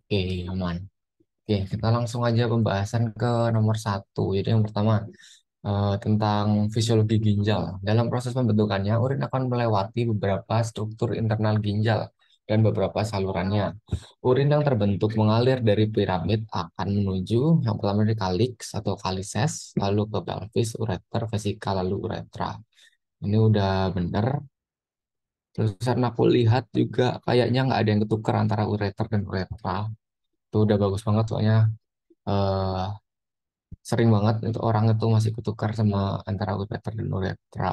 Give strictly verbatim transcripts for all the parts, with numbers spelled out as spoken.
Oke, aman. Oke, kita langsung aja pembahasan ke nomor satu. Jadi yang pertama eh, tentang fisiologi ginjal. Dalam proses pembentukannya, urin akan melewati beberapa struktur internal ginjal dan beberapa salurannya. Urin yang terbentuk mengalir dari piramid akan menuju yang pertama dari kalix atau kalises, lalu ke pelvis, ureter, vesika, lalu uretra. Ini udah bener. Terus karena aku lihat juga kayaknya nggak ada yang ketukar antara ureter dan uretra. Itu udah bagus banget soalnya eh, sering banget itu orang itu masih ketukar sama antara ureter dan uretra.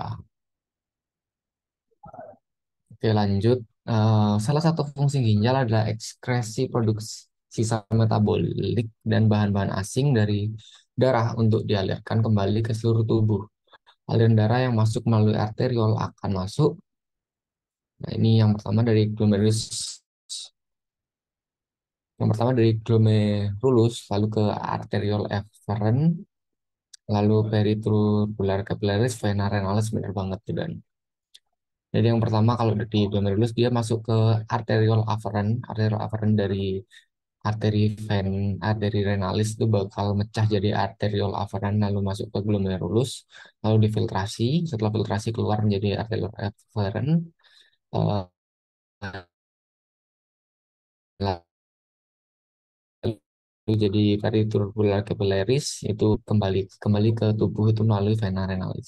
Oke, lanjut. Eh, salah satu fungsi ginjal adalah ekskresi produksi sisa metabolik dan bahan-bahan asing dari darah untuk dialirkan kembali ke seluruh tubuh. Aliran darah yang masuk melalui arteriol akan masuk. Nah, ini yang pertama dari glomerulus. Yang pertama dari glomerulus, lalu ke arteriol efferent, lalu periturbular capillaris, vena renalis, benar banget tuh dan. Jadi yang pertama kalau di glomerulus dia masuk ke arteriol afferent, arteriol afferent dari arteri ven, arteri renalis itu bakal mecah jadi arteriol afferent lalu masuk ke glomerulus, lalu difiltrasi, setelah filtrasi keluar menjadi arteriol efferent, eh, lalu jadi periturbular capillaris itu kembali kembali ke tubuh itu melalui vena renalis.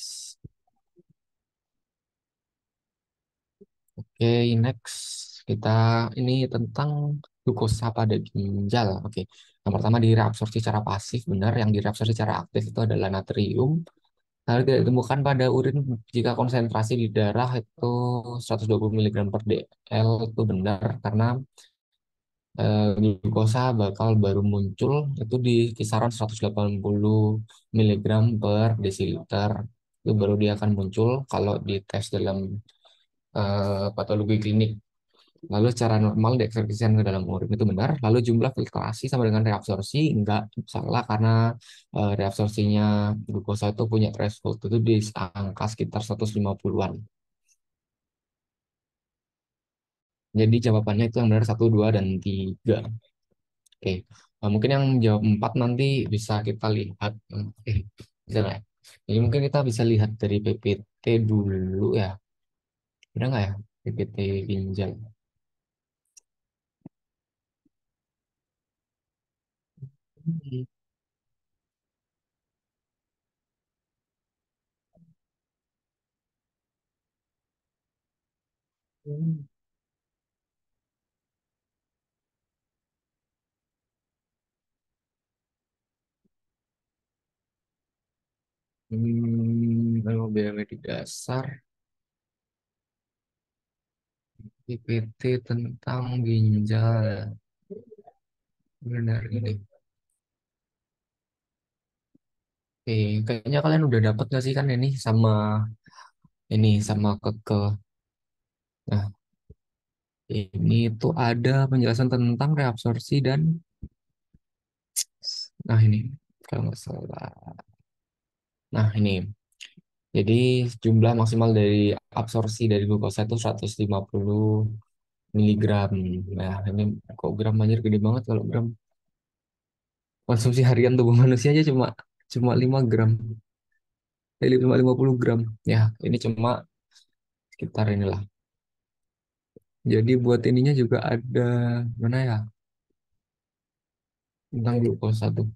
Oke, next kita ini tentang glukosa pada ginjal. Oke, yang pertama direabsorpsi secara pasif, benar. Yang direabsorpsi secara aktif itu adalah natrium. Lalu tidak ditemukan pada urin jika konsentrasi di darah itu seratus dua puluh miligram per dl itu benar karena eh, glukosa bakal baru muncul itu di kisaran seratus delapan puluh miligram per desiliter. Itu baru dia akan muncul kalau dites dalam eh, patologi klinik. Lalu secara normal diabsorpsikan ke dalam urin itu benar. Lalu jumlah filtrasi sama dengan reabsorpsi enggak salah karena eh, reabsorpsinya glukosa itu punya threshold itu di angka sekitar seratus lima puluhan-an. Jadi jawabannya itu yang benar satu, dua, dan tiga. Oke. Eh, mungkin yang jawab empat nanti bisa kita lihat. Eh, bisa nggak ya? Jadi mungkin kita bisa lihat dari P P T dulu ya. Benar nggak ya? P P T ginjal. Hmm. Hmm, kalau biometrik dasar, P P T tentang ginjal. Benar ini. Oke, kayaknya kalian udah dapat gak sih kan ini sama ini sama keke. Nah, ini tuh ada penjelasan tentang reabsorpsi dan nah ini kalau nggak salah. Nah, ini. Jadi jumlah maksimal dari absorpsi dari glukosa itu seratus lima puluh miligram. Nah, ini kok gram anjir gede banget kalau gram. Konsumsi harian tubuh manusia aja cuma cuma lima gram. Eh, cuma lima puluh gram. Ya, ini cuma sekitar inilah. Jadi buat ininya juga ada mana ya tentang glukosa tuh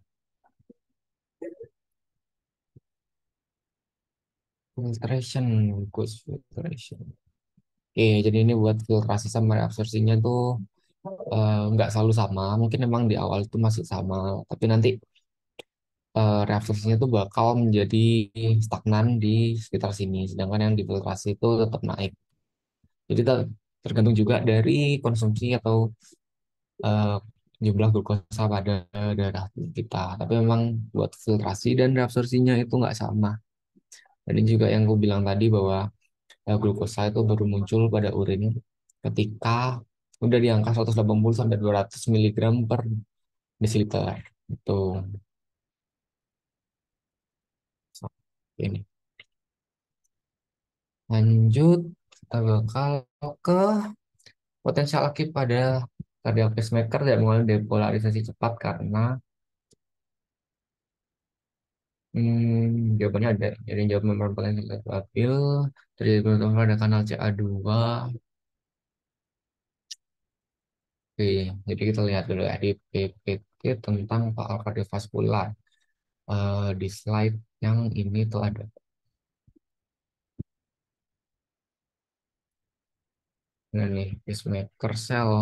filtration glucose filtration. Oke, jadi ini buat filtrasi sama reabsorpsinya tuh eh, nggak selalu sama. Mungkin memang di awal itu masih sama, tapi nanti eh, reabsorpsinya tuh bakal menjadi stagnan di sekitar sini. Sedangkan yang difiltrasi itu tetap naik. Jadi ter- tergantung juga dari konsumsi atau eh, jumlah glukosa pada darah kita. Tapi memang buat filtrasi dan reabsorpsinya itu nggak sama. Dan ini juga yang aku bilang tadi bahwa eh, glukosa itu baru muncul pada urin ketika udah di angka seratus delapan puluh sampai dua ratus miligram per desiliter. Itu ini. Lanjut, kita bakal ke potensial aktif pada Cardiac pacemaker tidak mengalami depolarisasi cepat karena hmm, jawabannya ada. Jadi jawab membran paling stabil terjadi penutupan pada kanal C A dua. Oke, jadi kita lihat dulu ya di P P T tentang faal kardiovaskular. Eh, di slide yang ini tuh ada. Nah nih, pacemaker cell.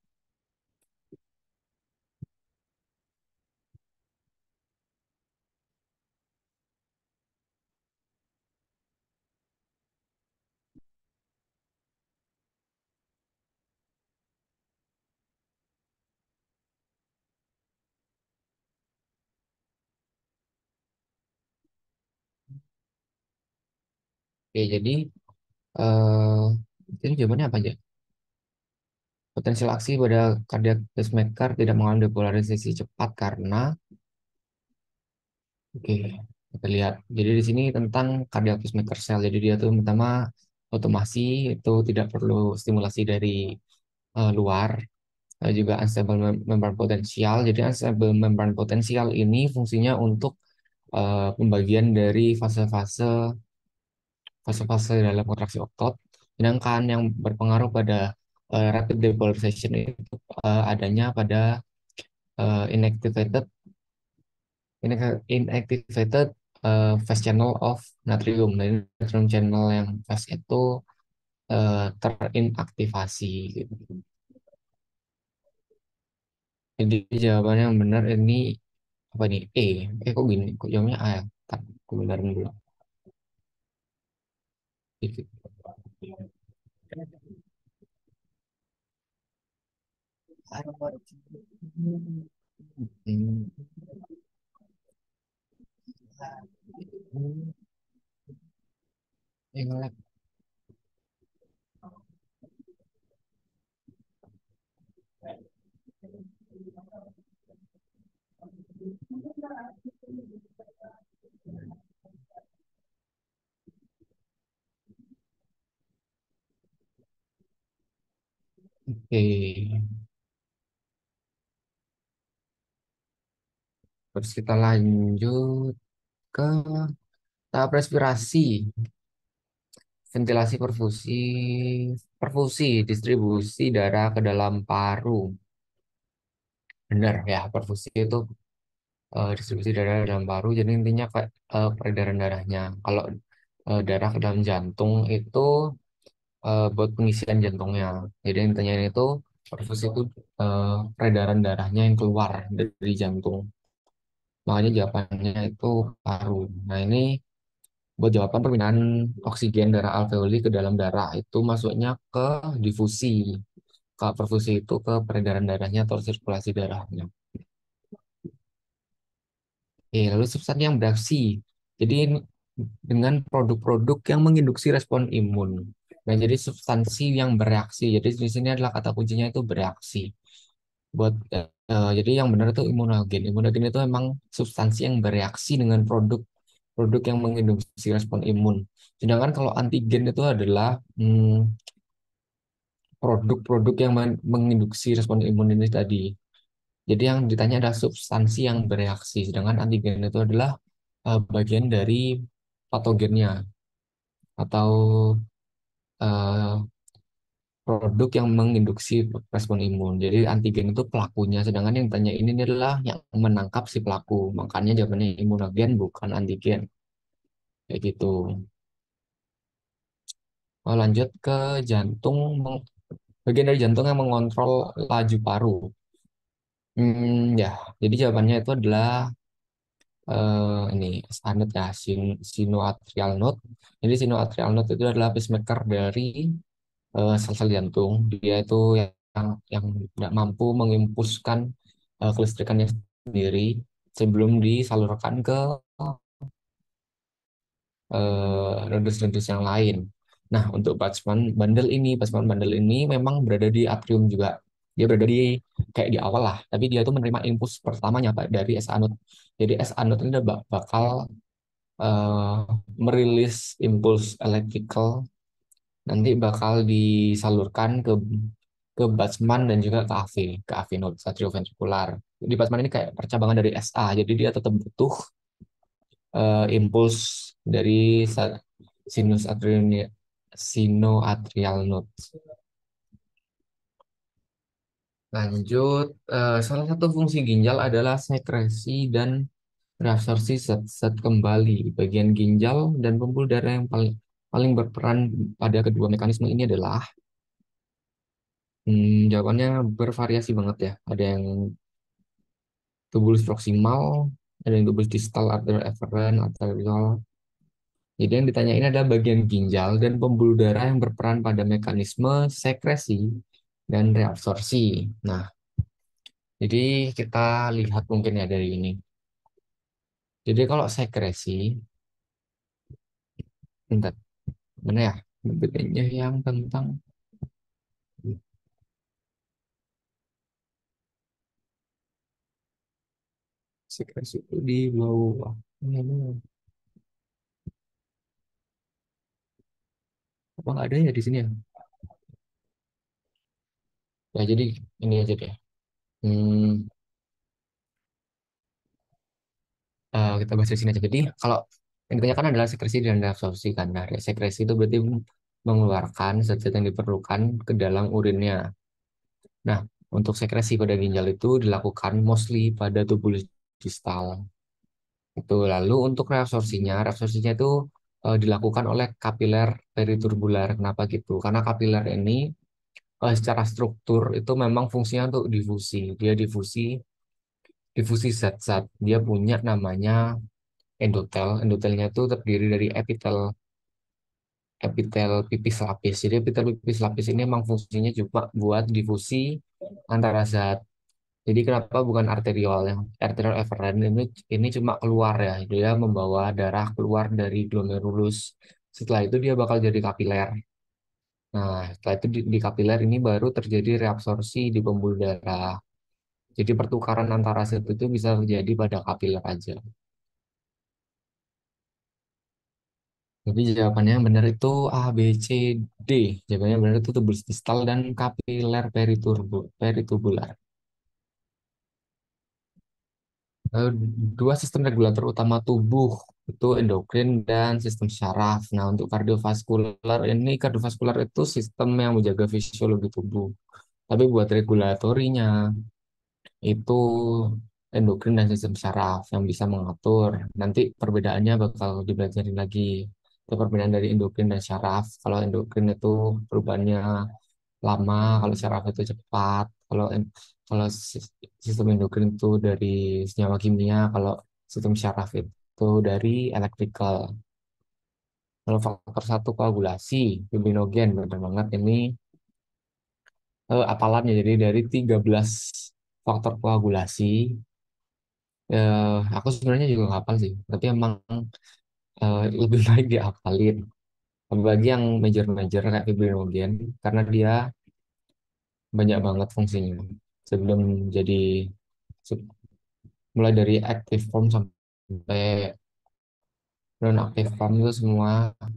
Oke, jadi eh ini jawabannya apa aja? Potensial aksi pada cardiac pacemaker tidak mengalami depolarisasi cepat karena, oke, kita lihat. Jadi di sini tentang cardiac pacemaker cell. Jadi dia tuh pertama otomasi itu tidak perlu stimulasi dari eh, luar. Eh, juga unstable mem- membran potensial. Jadi unstable membran potensial ini fungsinya untuk eh, pembagian dari fase-fase fase-fase dalam kontraksi otot. Sedangkan yang berpengaruh pada eh, rapid depolarization itu eh, adanya pada eh, inactivated inac- inactivated eh, fast channel of natrium. Nah, ini natrium channel yang fast itu eh, terinaktivasi gitu. Jadi jawabannya yang benar ini apa nih? E. Eh kok gini? Kok jawabnya A ya? Tak, aku benerin dulu. Gitu. Hmm. Yang lag. Oke. Terus kita lanjut ke tahap respirasi, ventilasi perfusi, perfusi, distribusi darah ke dalam paru. Benar ya, perfusi itu eh, distribusi darah ke dalam paru. Jadi intinya kayak eh, peredaran darahnya. Kalau eh, darah ke dalam jantung itu eh, buat pengisian jantungnya. Jadi intinya itu perfusi itu eh, peredaran darahnya yang keluar dari jantung. Makanya jawabannya itu paru. Nah ini buat jawaban permintaan oksigen darah alveoli ke dalam darah itu masuknya ke difusi. Kalau perfusi itu ke peredaran darahnya atau sirkulasi darahnya. Eh, lalu substansi yang bereaksi. Jadi ini dengan produk-produk yang menginduksi respon imun. Nah, jadi substansi yang bereaksi. Jadi di sini adalah kata kuncinya itu bereaksi. Buat eh, eh, jadi yang benar itu imunogen. Imunogen itu memang substansi yang bereaksi dengan produk produk yang menginduksi respon imun. Sedangkan kalau antigen itu adalah hmm, produk-produk yang men- menginduksi respon imun ini tadi. Jadi yang ditanya adalah substansi yang bereaksi, sedangkan antigen itu adalah eh, bagian dari patogennya atau eh, produk yang menginduksi respon imun. Jadi antigen itu pelakunya, sedangkan yang ditanya ini adalah yang menangkap si pelaku. Makanya jawabannya imunogen bukan antigen. Kayak gitu. Oh, lanjut ke jantung, meng- bagian dari jantung yang mengontrol laju paru. Hmm, ya, jadi jawabannya itu adalah eh, ini standar ya sin, sinoatrial node. Jadi sinoatrial node itu adalah pacemaker dari eh, sel-sel jantung. Dia itu yang yang tidak mampu mengimpuskan eh, kelistrikannya sendiri sebelum disalurkan ke eh, nodus-nodus yang lain. Nah, untuk Boltzmann bundle ini, Boltzmann bundle ini memang berada di atrium juga. Dia berada di kayak di awal lah, tapi dia itu menerima impuls pertamanya Pak dari S anode. Jadi S anode ini udah bakal eh, merilis impuls electrical nanti bakal disalurkan ke ke Boltzmann dan juga ke A V, ke A V node atrioventrikular. Di Boltzmann ini kayak percabangan dari S A, jadi dia tetap butuh eh, impuls dari sa- sinus atrial sinoatrial node. Lanjut, eh, salah satu fungsi ginjal adalah sekresi dan reabsorpsi zat-zat kembali. Bagian ginjal dan pembuluh darah yang paling paling berperan pada kedua mekanisme ini adalah, hmm, jawabannya bervariasi banget ya. Ada yang tubulus proksimal, ada yang tubulus distal, arterial efferent, arterial. Jadi yang ditanyain adalah bagian ginjal dan pembuluh darah yang berperan pada mekanisme sekresi dan reabsorpsi. Nah, jadi kita lihat mungkin ya dari ini. Jadi kalau sekresi, bentar, mana ya? Bedanya yang tentang sekresi itu di bawah. Ini, ini. Apa nggak ada ya di sini ya? Ya jadi ini aja deh. Hmm, eh, kita bahas di sini aja. Jadi kalau yang ditanyakan adalah sekresi dan reabsorpsi kan. Nah, sekresi itu berarti mengeluarkan zat-zat yang diperlukan ke dalam urinnya. Nah, untuk sekresi pada ginjal itu dilakukan mostly pada tubulus distal. Itu lalu untuk reabsorpsinya, reabsorpsinya itu eh, dilakukan oleh kapiler periturbular. Kenapa gitu? Karena kapiler ini eh, secara struktur itu memang fungsinya untuk difusi. Dia difusi, difusi zat-zat. Dia punya namanya endotel. Endotelnya itu terdiri dari epitel, epitel pipis lapis. Jadi epitel pipis lapis ini memang fungsinya cuma buat difusi antara zat. Jadi kenapa bukan arteriol yang arterial efferent ini ini cuma keluar ya, dia membawa darah keluar dari glomerulus. Setelah itu dia bakal jadi kapiler. Nah, setelah itu di, di kapiler ini baru terjadi reabsorpsi di pembuluh darah. Jadi pertukaran antara zat itu bisa terjadi pada kapiler aja. Jadi jawabannya yang benar itu A, B, C, D. Jawabannya yang benar itu tubulus distal dan kapiler periturbu, peritubular. Eh, Dua sistem regulator utama tubuh itu endokrin dan sistem syaraf. Nah, untuk kardiovaskular ini kardiovaskular itu sistem yang menjaga fisiologi tubuh. Tapi buat regulatorinya itu endokrin dan sistem syaraf yang bisa mengatur. Nanti perbedaannya bakal dipelajari lagi. Itu perbedaan dari endokrin dan syaraf. Kalau endokrin itu perubahannya lama, kalau syaraf itu cepat. Kalau en- kalau sis- sistem endokrin itu dari senyawa kimia, kalau sistem syaraf itu dari electrical. Kalau faktor satu koagulasi, fibrinogen, benar banget ini eh, apalannya. Jadi dari tiga belas faktor koagulasi, eh, aku sebenarnya juga nggak hafal sih, tapi emang eh, lebih baik dihafalin. Apalagi yang major-major kayak fibrinogen, karena dia banyak banget fungsinya. Sebelum jadi se- mulai dari active form sampai non active form itu semua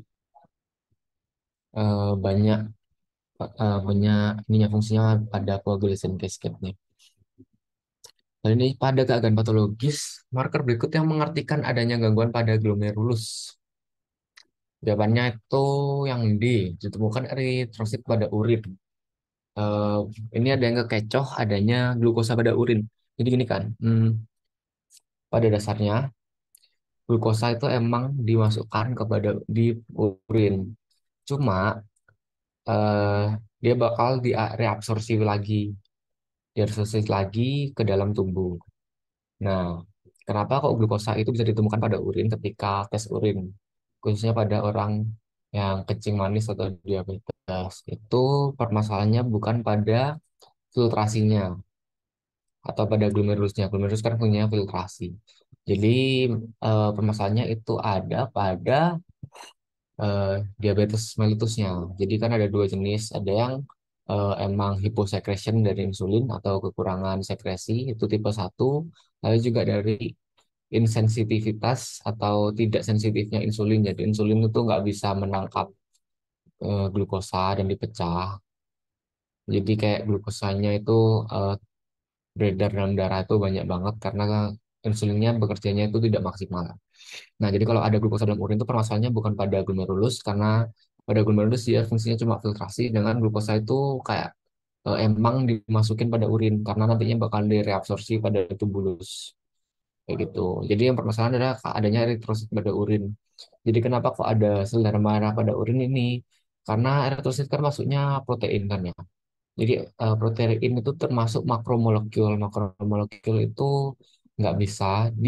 eh, banyak eh, banyak ininya fungsinya pada coagulation cascade-nya. Dan ini pada keagan patologis, marker berikut yang mengartikan adanya gangguan pada glomerulus. Jawabannya itu yang D, ditemukan eritrosit pada urin. Eh, ini ada yang kekecoh adanya glukosa pada urin. Jadi gini kan, hmm, pada dasarnya glukosa itu emang dimasukkan kepada di urin. Cuma eh, dia bakal direabsorpsi lagi, diabsorpsi lagi ke dalam tubuh. Nah, kenapa kok glukosa itu bisa ditemukan pada urin ketika tes urin, khususnya pada orang yang kencing manis atau diabetes? Itu permasalahannya bukan pada filtrasinya atau pada glomerulusnya. Glomerulus kan punya filtrasi. Jadi eh, permasalahannya itu ada pada eh, diabetes mellitusnya. Jadi kan ada dua jenis, ada yang eh, emang hyposecretion dari insulin atau kekurangan sekresi itu tipe satu, lalu juga dari insensitivitas atau tidak sensitifnya insulin. Jadi insulin itu nggak bisa menangkap eh, glukosa dan dipecah. Jadi kayak glukosanya itu eh, beredar dalam darah itu banyak banget karena insulinnya bekerjanya itu tidak maksimal. Nah, jadi kalau ada glukosa dalam urin itu permasalahannya bukan pada glomerulus karena pada glomerulus dia fungsinya cuma filtrasi, dengan glukosa itu kayak eh, emang dimasukin pada urin karena nantinya bakal direabsorpsi pada tubulus kayak gitu. Jadi yang permasalahan adalah adanya eritrosit pada urin. Jadi kenapa kok ada sel darah merah pada urin ini? Karena eritrosit kan masuknya protein kan ya. Jadi eh, protein itu termasuk makromolekul. Makromolekul itu nggak bisa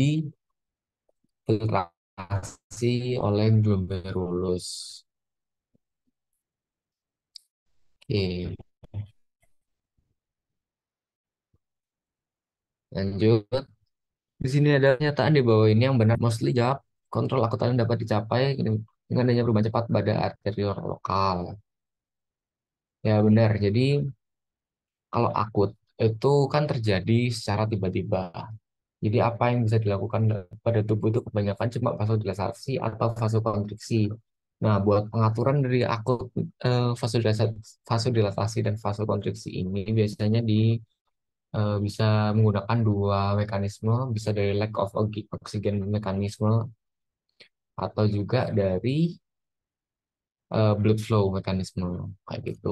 difiltrasi oleh glomerulus. Oke, lanjut. Di sini ada pernyataan di bawah ini yang benar. Mostly jawab, kontrol akutan dapat dicapai dengan adanya perubahan cepat pada arteriol lokal. Ya benar. Jadi kalau akut itu kan terjadi secara tiba-tiba. Jadi apa yang bisa dilakukan pada tubuh itu kebanyakan cuma vasodilatasi atau vasokonstriksi. Nah, buat pengaturan dari akut eh, vasodilatasi, vasodilatasi dan vasokonstriksi ini biasanya di eh, bisa menggunakan dua mekanisme, bisa dari lack of oxy- oxygen mekanisme atau juga dari eh, blood flow mekanisme kayak gitu.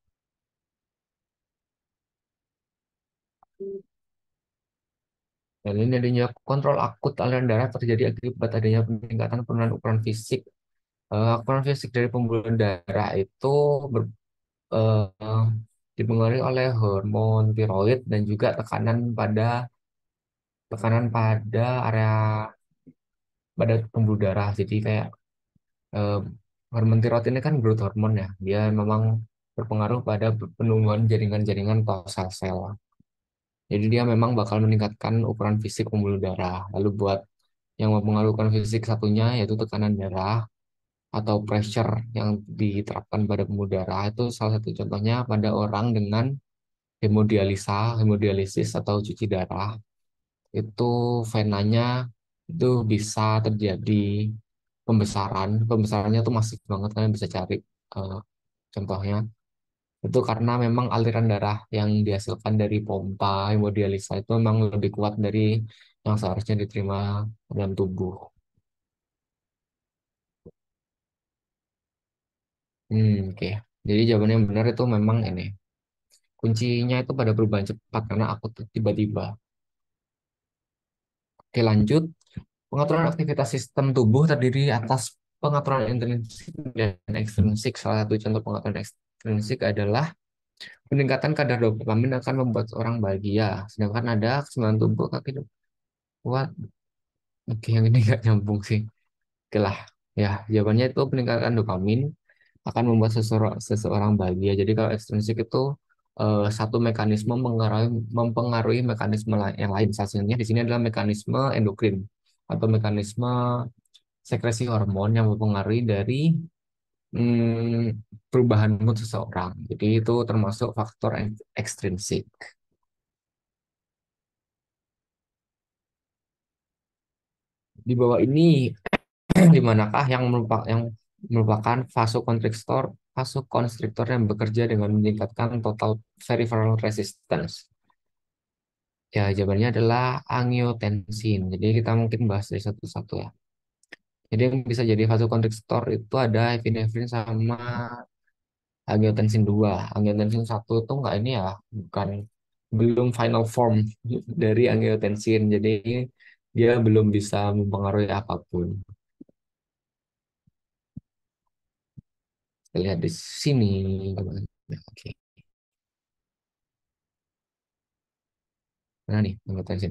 Dan ini adanya kontrol akut aliran darah terjadi akibat adanya peningkatan penurunan ukuran fisik. Eh, ukuran fisik dari pembuluh darah itu ber- eh, dipengaruhi oleh hormon tiroid dan juga tekanan pada tekanan pada area pada pembuluh darah. Jadi kayak eh, hormon tiroid ini kan growth hormone ya. Dia memang berpengaruh pada penumbuhan jaringan-jaringan atau sel-sel. Jadi dia memang bakal meningkatkan ukuran fisik pembuluh darah. Lalu buat yang mempengaruhi fisik satunya yaitu tekanan darah atau pressure yang diterapkan pada pembuluh darah itu salah satu contohnya pada orang dengan hemodialisa, hemodialisis atau cuci darah itu venanya itu bisa terjadi pembesaran. Pembesarannya tuh masif banget, kalian bisa cari eh, contohnya. Itu karena memang aliran darah yang dihasilkan dari pompa hemodialisa itu memang lebih kuat dari yang seharusnya diterima dalam tubuh. Hmm, oke. Jadi jawabannya yang benar itu memang ini. Kuncinya itu pada perubahan cepat karena aku tiba-tiba. Oke, lanjut. Pengaturan aktivitas sistem tubuh terdiri atas pengaturan intrinsik dan ekstrinsik. Salah satu contoh pengaturan ekstrinsik adalah peningkatan kadar dopamin akan membuat orang bahagia. Sedangkan ada kesenangan tubuh kaki kuat. Oke, yang ini nggak nyambung sih. Oke lah. Ya, jawabannya itu peningkatan dopamin akan membuat seseorang, seseorang bahagia. Jadi kalau ekstrinsik itu eh, satu mekanisme mempengaruhi, mempengaruhi mekanisme la- yang lain. Salah satunya di sini adalah mekanisme endokrin atau mekanisme sekresi hormon yang mempengaruhi dari hmm, perubahan mood seseorang. Jadi itu termasuk faktor ek- ekstrinsik. Di bawah ini, di manakah yang merupakan yang merupakan vasokonstriktor vasokonstriktor yang bekerja dengan meningkatkan total peripheral resistance? Ya, jawabannya adalah angiotensin. Jadi kita mungkin bahas dari satu-satu ya. Jadi yang bisa jadi vasokonstriktor itu ada epinefrin sama angiotensin dua. Angiotensin satu itu enggak ini ya, bukan belum final form dari angiotensin. Jadi dia belum bisa mempengaruhi apapun. Kita lihat di sini. Oke, mana nih angiotensin?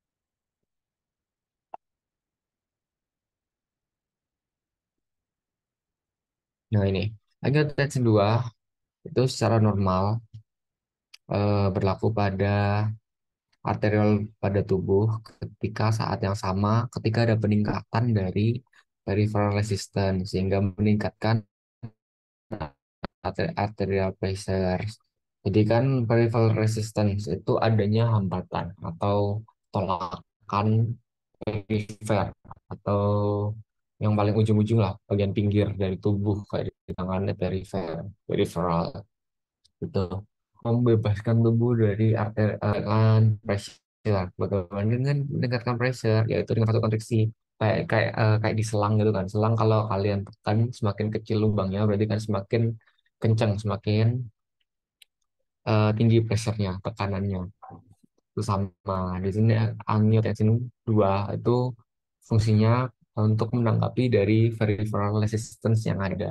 Nah ini, angiotensin dua itu secara normal eh, berlaku pada arteriol pada tubuh ketika saat yang sama ketika ada peningkatan dari peripheral resistance sehingga meningkatkan arter- arterial pressure. Jadi kan peripheral resistance itu adanya hambatan atau tolakan perifer atau yang paling ujung-ujung lah bagian pinggir dari tubuh kayak di tangannya perifer, peripheral gitu. membebaskan tubuh dari arterial pressure. Bagaimana dengan meningkatkan pressure? Yaitu dengan satu kontraksi kayak kayak eh, kayak di selang gitu kan. Selang kalau kalian tekan semakin kecil lubangnya berarti kan semakin kencang, semakin eh, tinggi pressure-nya, tekanannya. Itu sama. Di sini angiotensin dua itu fungsinya untuk menanggapi dari peripheral resistance yang ada.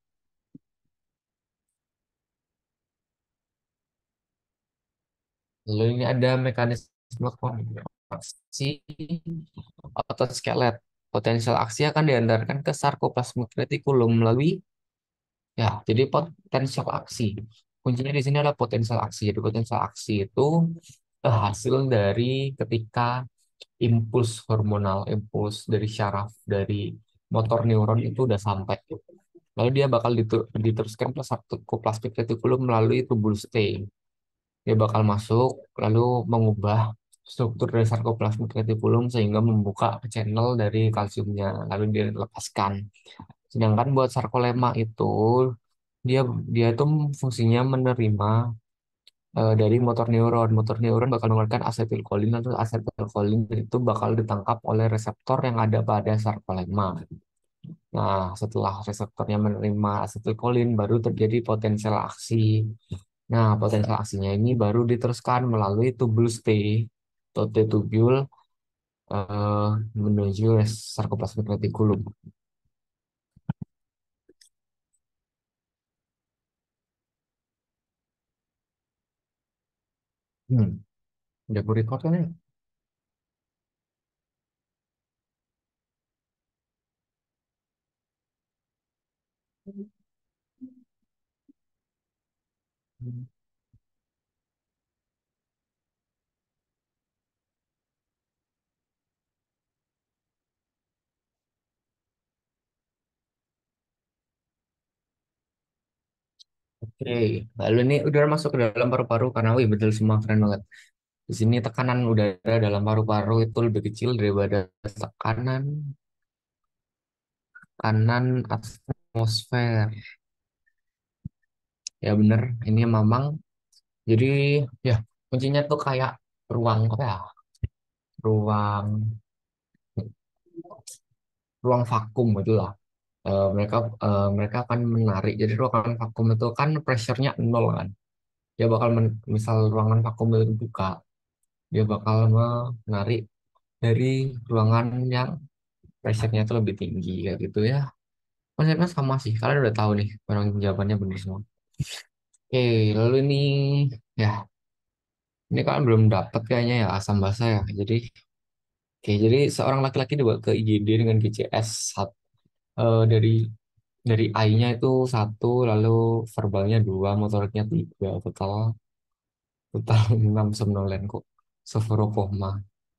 Lalu ini ada mekanisme kontraksi otot skelet. Potensial aksi akan diantarkan ke sarkoplasmic reticulum melalui ya, jadi potensial aksi. Kuncinya di sini adalah potensial aksi. Jadi potensial aksi itu eh, hasil dari ketika impuls hormonal, impuls dari syaraf, dari motor neuron itu udah sampai. Lalu dia bakal ditu- diteruskan ke sarkoplasmic reticulum melalui tubule stay. Dia bakal masuk, lalu mengubah struktur dari sarkoplasmic reticulum sehingga membuka channel dari kalsiumnya, lalu dilepaskan. Sedangkan buat sarkolema itu dia dia itu fungsinya menerima eh, dari motor neuron. Motor neuron bakal mengeluarkan asetilkolin, atau asetilkolin itu bakal ditangkap oleh reseptor yang ada pada sarkolema. Nah, setelah reseptornya menerima asetilkolin, baru terjadi potensial aksi. Nah, potensial aksinya ini baru diteruskan melalui tubule stay atau T-tubule eh, menuju sarkoplasmic reticulum. Hmm, udah gue record kan ya? Oke, lalu ini udara masuk ke dalam paru-paru karena, wih betul semua keren banget. Di sini tekanan udara dalam paru-paru itu lebih kecil daripada tekanan kanan atmosfer. Ya bener, ini memang. Jadi ya kuncinya tuh kayak ruang apa ya? Ruang ruang vakum itulah. Eh, mereka eh, mereka akan menarik. Jadi ruangan vakum itu kan pressure-nya nol kan. Dia bakal men- misal ruangan vakum itu buka, dia bakal menarik dari ruangan yang pressure-nya itu lebih tinggi kayak gitu ya. Konsepnya sama sih. Kalian udah tahu nih, orang jawabannya benar semua. Oke, lalu ini ya, ini kalian belum dapat kayaknya ya asam basa ya. Jadi, oke, jadi seorang laki-laki dibawa ke I G D dengan G C S sat- eh, dari dari I-nya itu satu, lalu verbalnya dua, motoriknya tiga, total total enam somnolen kok. Soforopoma.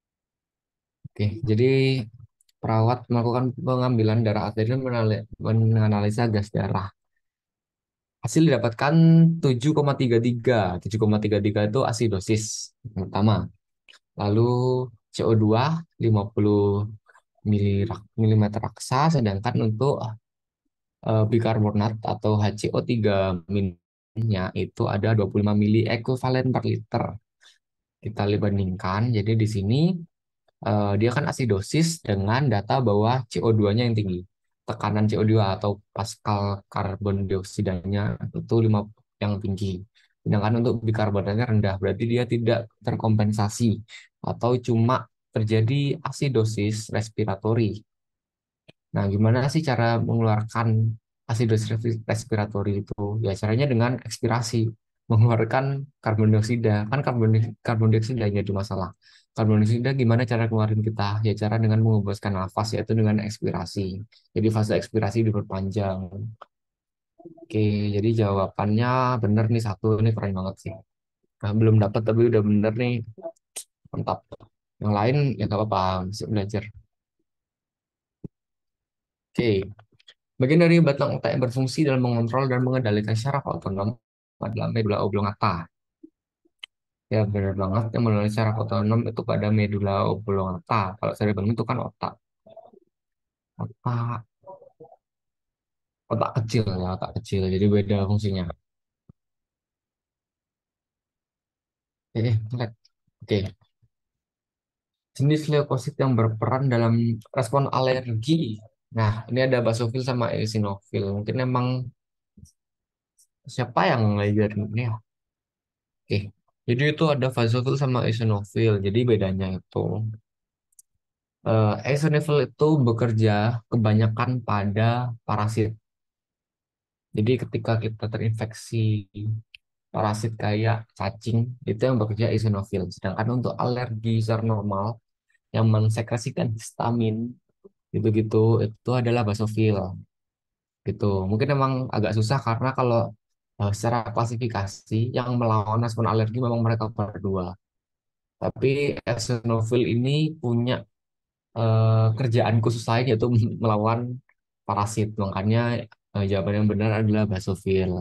Oke, jadi perawat melakukan pengambilan darah arterial dan menali- menganalisa gas darah. Hasil didapatkan tujuh koma tiga tiga. tujuh koma tiga tiga itu asidosis yang pertama. Lalu C O dua lima puluh milirak- milimeter raksa, sedangkan untuk eh, bikarbonat atau H C O tiga minnya itu ada dua puluh lima mili ekuivalen per liter. Kita bandingkan, jadi di sini eh, dia kan asidosis dengan data bahwa C O dua-nya yang tinggi. Tekanan C O dua atau Pascal karbon dioksidanya itu lima yang tinggi. Sedangkan untuk bikarbonatnya rendah, berarti dia tidak terkompensasi atau cuma terjadi asidosis respiratori. Nah, gimana sih cara mengeluarkan asidosis respiratori itu? Ya, caranya dengan ekspirasi, mengeluarkan karbon dioksida. Kan karbon, karbon dioksida yang jadi masalah. Karbon dioksida gimana cara keluarin kita? Ya, cara dengan mengembuskan nafas, yaitu dengan ekspirasi. Jadi fase ekspirasi diperpanjang. Oke, jadi jawabannya bener nih satu. Ini keren banget sih. Nah, belum dapat tapi udah bener nih. Mantap. Yang lain ya gak apa-apa, masih belajar. Oke, bagian dari batang otak yang berfungsi dalam mengontrol dan mengendalikan syaraf otonom adalah medula oblongata. Ya benar banget yang melalui syaraf otonom itu pada medula oblongata. Kalau cerebellum itu kan otak, otak, otak kecil ya, otak kecil. Jadi beda fungsinya. Eh, eh, lag. Oke, jenis leukosit yang berperan dalam respon alergi. Nah, ini ada basofil sama eosinofil. Mungkin emang siapa yang ngajarin ini ya? Oke, jadi itu ada basofil sama eosinofil. Jadi bedanya itu, eh, eosinofil itu bekerja kebanyakan pada parasit. Jadi ketika kita terinfeksi parasit kayak cacing, itu yang bekerja eosinofil. Sedangkan untuk alergi secara normal yang mensekresikan histamin gitu-gitu itu adalah basofil gitu. Mungkin emang agak susah karena kalau eh, secara klasifikasi yang melawan respon alergi memang mereka berdua. Tapi eosinofil ini punya eh, kerjaan khusus lain yaitu melawan parasit. Makanya eh, jawaban yang benar adalah basofil.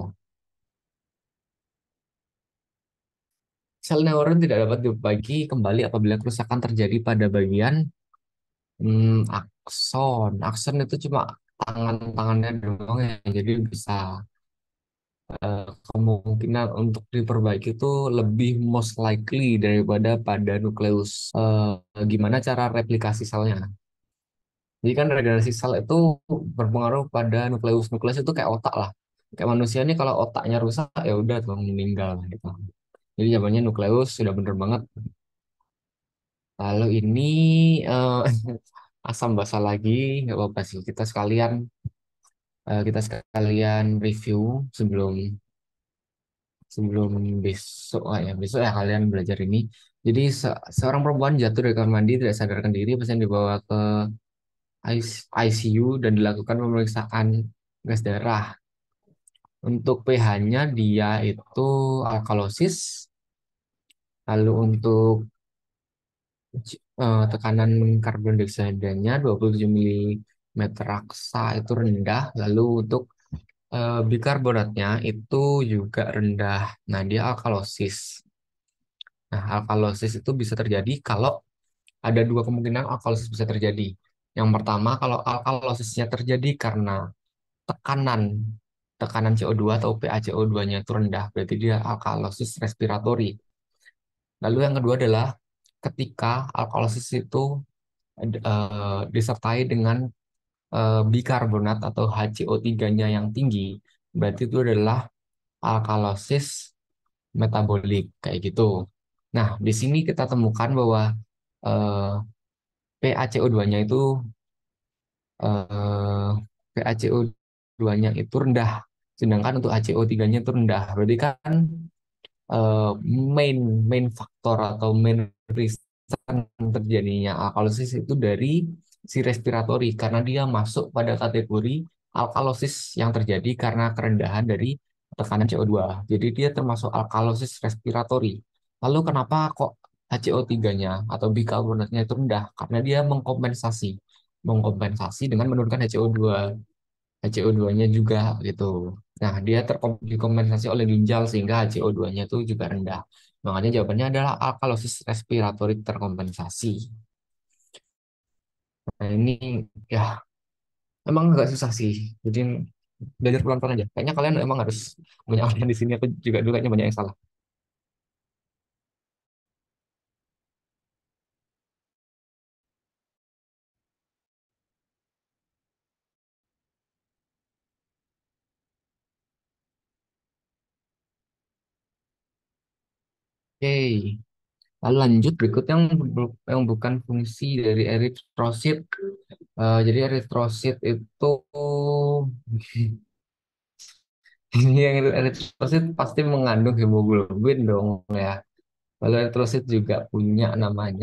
Sel neuron tidak dapat dibagi kembali apabila kerusakan terjadi pada bagian hmm, akson. Akson itu cuma tangan-tangannya doang ya, jadi bisa eh, kemungkinan untuk diperbaiki itu lebih most likely daripada pada nukleus. Eh, gimana cara replikasi selnya? Jadi kan regenerasi sel itu berpengaruh pada nukleus. Nukleus itu kayak otak lah. Kayak manusia ini kalau otaknya rusak ya udah tuh meninggal gitu. Jadi jawabannya nukleus sudah bener banget. Lalu ini eh, asam basa lagi, nggak apa-apa sih. Kita sekalian eh, kita sekalian review sebelum sebelum besok lah ya. Besok ya kalian belajar ini. Jadi se- seorang perempuan jatuh dari kamar mandi tidak sadarkan diri, pasien dibawa ke I C U dan dilakukan pemeriksaan gas darah. Untuk pH-nya dia itu alkalosis. Lalu untuk eh, tekanan karbon dioksidanya dua puluh tujuh milimeter raksa itu rendah. Lalu untuk eh, bikarbonatnya itu juga rendah. Nah, dia alkalosis. Nah, alkalosis itu bisa terjadi kalau ada dua kemungkinan alkalosis bisa terjadi. Yang pertama, kalau alkalosisnya terjadi karena tekanan tekanan C O dua atau pH C O dua-nya itu rendah, berarti dia alkalosis respiratori. Lalu yang kedua adalah ketika alkalosis itu eh, disertai dengan eh, bikarbonat atau H C O tiga-nya yang tinggi, berarti itu adalah alkalosis metabolik kayak gitu. Nah, di sini kita temukan bahwa eh, pH C O dua-nya itu eh, pH C O dua-nya itu rendah, sedangkan untuk H C O tiga-nya itu rendah. Berarti kan eh, main main faktor atau main reason terjadinya alkalosis itu dari si respiratori karena dia masuk pada kategori alkalosis yang terjadi karena kerendahan dari tekanan C O dua. Jadi dia termasuk alkalosis respiratori. Lalu kenapa kok H C O tiga-nya atau bikarbonatnya itu rendah? Karena dia mengkompensasi mengkompensasi dengan menurunkan H C O dua. H C O dua-nya juga gitu. Nah, dia terkompensasi oleh ginjal sehingga H C O dua-nya itu juga rendah. Makanya jawabannya adalah alkalosis respiratory terkompensasi. Nah, ini ya emang agak susah sih. Jadi belajar pelan-pelan aja. Kayaknya kalian emang harus menyampaikan di sini. Aku juga dulu kayaknya banyak yang salah. Oke, lalu lanjut berikutnya yang, bu- yang bukan fungsi dari eritrosit. Eh, jadi eritrosit itu ini yang eritrosit pasti mengandung hemoglobin dong ya. Lalu eritrosit juga punya namanya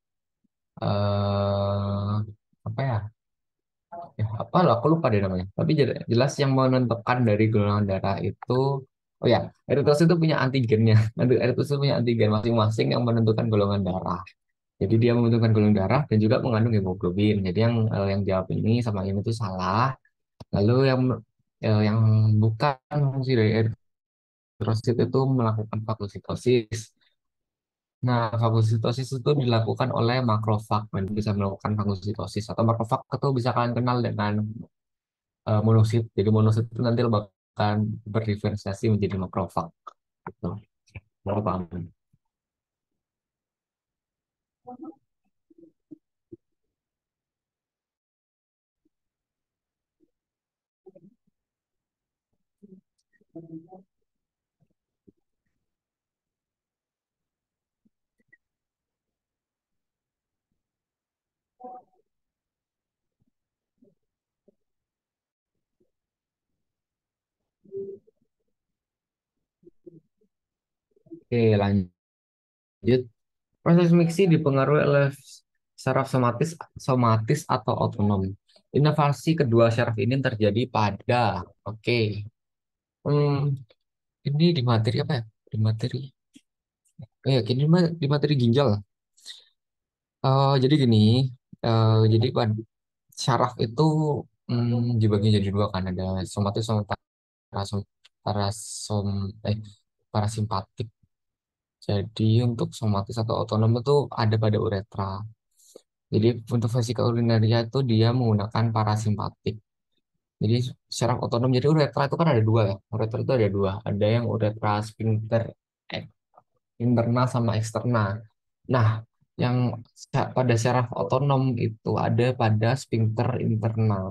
eh apa ya? Ya, apa lah, aku lupa deh namanya. Tapi jel- jelas yang menentukan dari golongan darah itu, oh ya, eritrosit itu punya antigennya. Nanti eritrosit punya antigen masing-masing yang menentukan golongan darah. Jadi dia menentukan golongan darah dan juga mengandung hemoglobin. Jadi yang eh, yang jawab ini sama ini itu salah. Lalu yang eh, yang bukan fungsi dari eritrosit itu melakukan fagositosis. Nah, fagositosis itu dilakukan oleh makrofag dan bisa melakukan fagositosis atau makrofag itu bisa kalian kenal dengan eh, monosit. Jadi monosit itu nanti bahkan berdiferensiasi menjadi makrofag. Gitu. Baru paham. Oke, lanjut. Proses miksi dipengaruhi oleh saraf somatis, somatis atau otonom. Inovasi kedua saraf ini terjadi pada, oke, hmm, ini di materi apa ya? Di materi, oh ya, ini ma- di materi ginjal. Eh, jadi gini, eh, jadi pad- syaraf itu hmm, dibagi jadi dua kan, ada somatis sama parasom, parasom, eh, parasimpatik. Jadi untuk somatis atau otonom itu ada pada uretra. Jadi untuk vesika urinaria itu dia menggunakan parasimpatik. Jadi secara otonom, jadi uretra itu kan ada dua ya. Uretra itu ada dua. Ada yang uretra sphincter eh, internal sama eksternal. Nah, yang sa- pada syaraf otonom itu ada pada sphincter internal.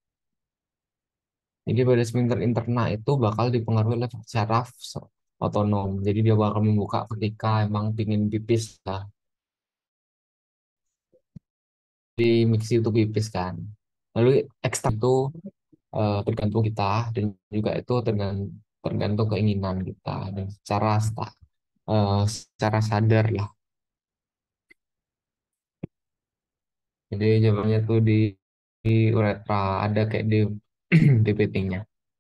Jadi pada sphincter internal itu bakal dipengaruhi oleh syaraf so- otonom. Jadi dia bakal membuka ketika emang pingin pipis lah. Di mixi itu pipis kan. Lalu ekstrak itu eh, tergantung kita dan juga itu tergantung tergantung keinginan kita dan secara sta- eh, secara sadar lah. Jadi jawabannya tuh di, di uretra ada kayak di P P T-nya.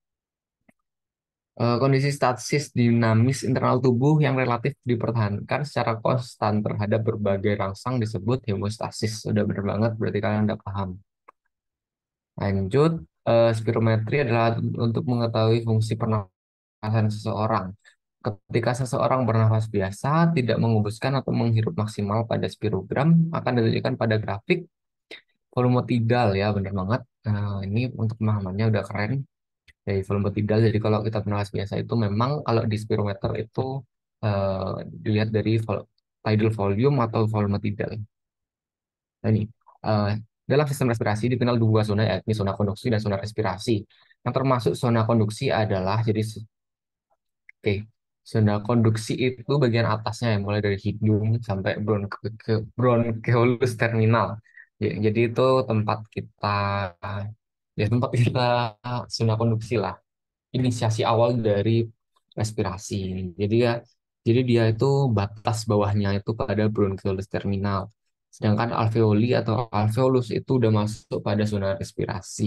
Eh, kondisi stasis dinamis internal tubuh yang relatif dipertahankan secara konstan terhadap berbagai rangsang disebut hemostasis. Sudah benar banget, berarti kalian udah paham. Lanjut, eh, spirometri adalah untuk mengetahui fungsi pernafasan seseorang. Ketika seseorang bernafas biasa, tidak mengembuskan atau menghirup maksimal pada spirogram, akan ditunjukkan pada grafik volume tidal ya, benar banget. Nah, ini untuk pemahamannya udah keren dari volume tidal. Jadi kalau kita bernafas biasa itu memang kalau di spirometer itu eh, dilihat dari vol- tidal volume atau volume tidal. Nah, ini eh, dalam sistem respirasi dikenal dua zona, yakni zona konduksi dan zona respirasi. Yang termasuk zona konduksi adalah jadi oke, zona konduksi itu bagian atasnya ya, mulai dari hidung sampai bronke, ke, bronkeolus terminal. Ya, jadi itu tempat kita, ya tempat kita zona konduksi lah, inisiasi awal dari respirasi. Jadi ya, jadi dia itu batas bawahnya itu pada bronkeolus terminal. Sedangkan alveoli atau alveolus itu udah masuk pada zona respirasi.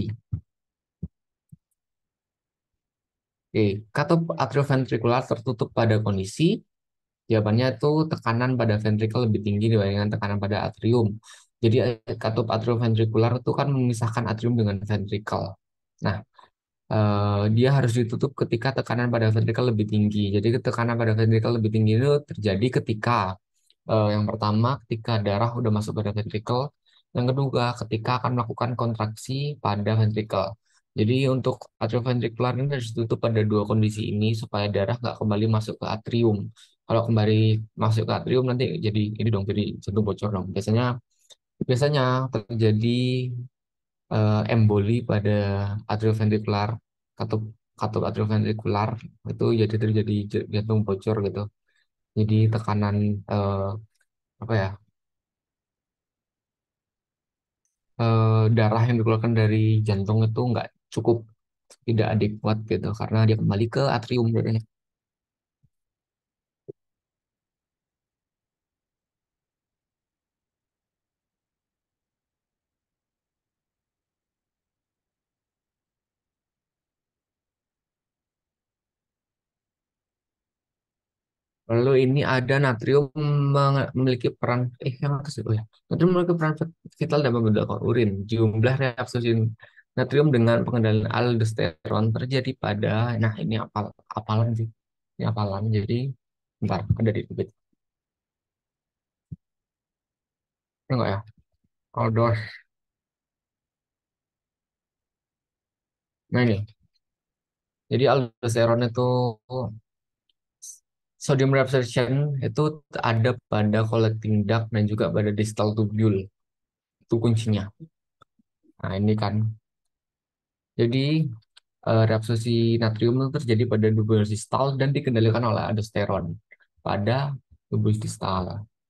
Oke, katup atrioventrikular tertutup pada kondisi. Jawabannya itu tekanan pada ventrikel lebih tinggi dibandingkan tekanan pada atrium. Jadi eh, katup atrioventrikular itu kan memisahkan atrium dengan ventrikel. Nah, eh, dia harus ditutup ketika tekanan pada ventrikel lebih tinggi. Jadi tekanan pada ventrikel lebih tinggi itu terjadi ketika eh, yang pertama ketika darah udah masuk pada ventrikel, yang kedua ketika akan melakukan kontraksi pada ventrikel. Jadi untuk atrioventrikular ini harus ditutup pada dua kondisi ini supaya darah nggak kembali masuk ke atrium. Kalau kembali masuk ke atrium nanti jadi ini dong, jadi jantung bocor dong. Biasanya biasanya terjadi eh, emboli pada atrioventrikular, katup katup atrioventrikular itu jadi terjadi j- jantung bocor gitu. Jadi tekanan eh, apa ya, eh, darah yang dikeluarkan dari jantung itu nggak cukup, tidak adekuat gitu karena dia kembali ke atrium darahnya. Lalu ini ada natrium menge- memiliki peran eh yang atas itu ya. Natrium memiliki peran vital dalam membentuk urin. Jumlah reabsorpsi natrium dengan pengendalian aldosteron terjadi pada, nah ini apal apalan sih. Ini apalan. Jadi bentar ada di bibit. Enggak ya? Aldos. Nah ini. Jadi aldosteron itu sodium reabsorption itu ada pada collecting duct dan juga pada distal tubule. Itu kuncinya. Nah, ini kan. Jadi eh, reabsorpsi natrium itu terjadi pada tubulus distal dan dikendalikan oleh aldosteron pada tubulus distal.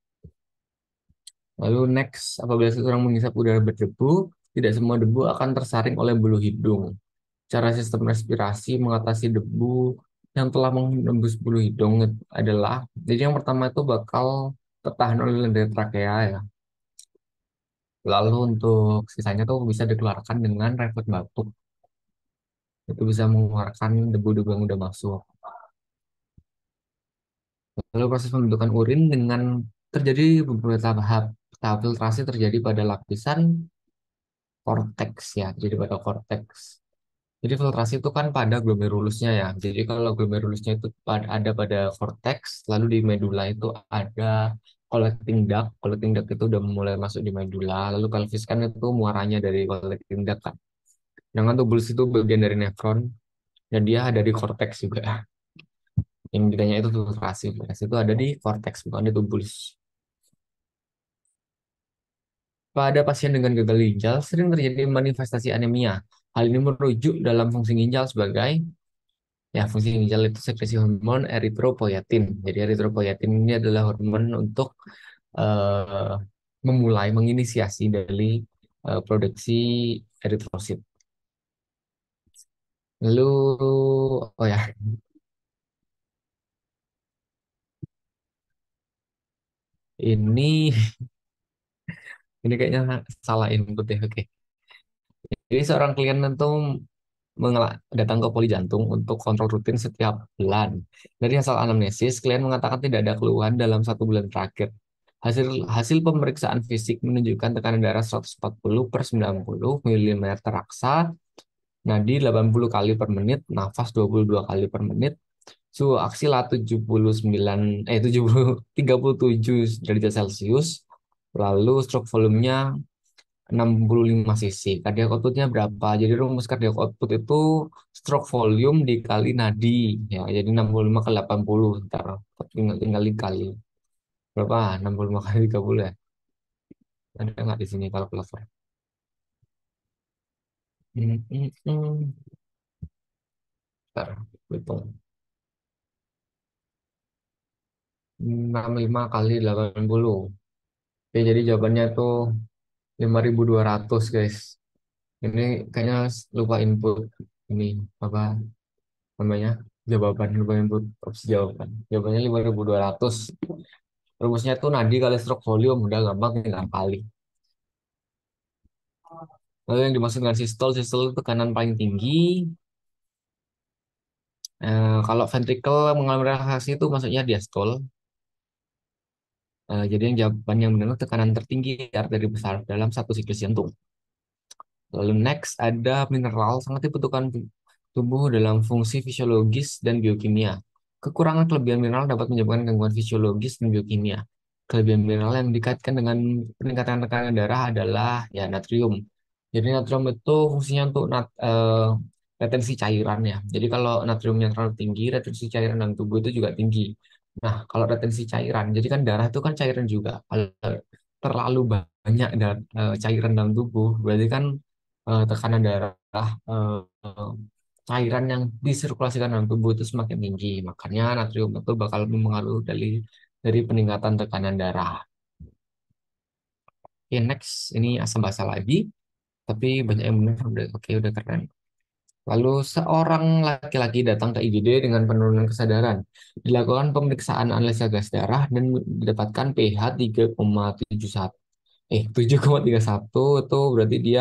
Lalu next, apabila seseorang menghisap udara berdebu, tidak semua debu akan tersaring oleh bulu hidung. Cara sistem respirasi mengatasi debu yang telah menembus bulu hidung adalah, jadi yang pertama itu bakal tertahan oleh lendir trakea ya. Lalu untuk sisanya tuh bisa dikeluarkan dengan refleks batuk. Itu bisa mengeluarkan debu-debu yang udah masuk. Lalu proses pembentukan urin dengan terjadi beberapa tahap tahap filtrasi terjadi pada lapisan korteks ya, jadi pada korteks. Jadi filtrasi itu kan pada glomerulusnya ya. Jadi kalau glomerulusnya itu pad- ada pada korteks, lalu di medula itu ada collecting duct. Collecting duct itu udah mulai masuk di medula. Lalu pelvis kan itu muaranya dari collecting duct kan. Sedangkan tubulus itu bagian dari nefron dan dia ada di korteks juga. Yang ditanya itu filtrasi. Filtrasi itu ada di korteks bukan di tubulus. Pada pasien dengan gagal ginjal sering terjadi manifestasi anemia. Hal ini merujuk dalam fungsi ginjal sebagai, ya, fungsi ginjal itu sekresi hormon eritropoietin. Jadi eritropoietin ini adalah hormon untuk eh, memulai menginisiasi dari eh, produksi eritrosit. Lalu, oh ya, ini ini kayaknya salah input ya. Oke. Jadi seorang klien tentu mengelak, datang ke poli jantung untuk kontrol rutin setiap bulan. Dari hasil anamnesis, klien mengatakan tidak ada keluhan dalam satu bulan terakhir. Hasil hasil pemeriksaan fisik menunjukkan tekanan darah seratus empat puluh per sembilan puluh milimeter raksa, nadi delapan puluh kali per menit, nafas dua puluh dua kali per menit, suhu aksila tujuh puluh sembilan eh tujuh puluh tiga puluh tujuh derajat Celcius, lalu stroke volumenya enam puluh lima cc. Cardiac outputnya berapa? Jadi rumus cardiac output itu stroke volume dikali nadi. Ya, jadi enam puluh lima ke delapan puluh. Ntar tinggal, tinggal dikali. Berapa? enam puluh lima kali tiga puluh ya? Ada nggak di sini kalkulator? Hmm, hmm, hmm. Ntar, hitung. enam puluh lima kali delapan puluh. Oke, jadi jawabannya itu lima ribu dua ratus guys. Ini kayaknya lupa input. Ini apa namanya? Jawaban, lupa input opsi jawaban. Jawabannya lima ribu dua ratus. Rumusnya tuh nadi kali stroke volume, udah gampang tinggal kali. Lalu yang dimaksud dengan sistol, sistol itu tekanan paling tinggi. Eh, kalau ventricle mengalami relaksasi itu maksudnya diastol. Eh, jadi yang jawaban yang benar tekanan tertinggi arteri besar dalam satu siklus jantung. Lalu next ada mineral sangat dibutuhkan tubuh dalam fungsi fisiologis dan biokimia. Kekurangan kelebihan mineral dapat menyebabkan gangguan fisiologis dan biokimia. Kelebihan mineral yang dikaitkan dengan peningkatan tekanan darah adalah ya natrium. Jadi natrium itu fungsinya untuk nat, eh, retensi cairan ya. Jadi kalau natriumnya terlalu tinggi, retensi cairan dalam tubuh itu juga tinggi. Nah, kalau retensi cairan, jadi kan darah itu kan cairan juga. Kalau terlalu banyak dan cairan dalam tubuh, berarti kan eh, tekanan darah, eh, eh, cairan yang disirkulasikan dalam tubuh itu semakin tinggi. Makanya natrium itu bakal mempengaruhi dari dari peningkatan tekanan darah. Oke, next ini asam basa lagi, tapi banyak yang benar. Udah, oke, udah keren. Lalu seorang laki-laki datang ke I G D dengan penurunan kesadaran. Dilakukan pemeriksaan analisa gas darah dan didapatkan pH tiga koma tujuh satu. Eh, tujuh koma tiga satu itu berarti dia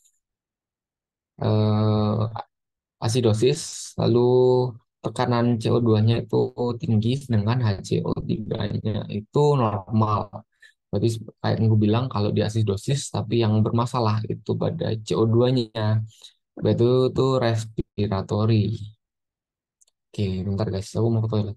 eh, asidosis, lalu tekanan C O dua-nya itu tinggi, sedangkan H C O tiga-nya itu normal. Berarti kayak yang gue bilang kalau di asidosis, tapi yang bermasalah itu pada C O dua-nya, itu tuh respiratory. Oke, bentar guys, aku mau ke toilet.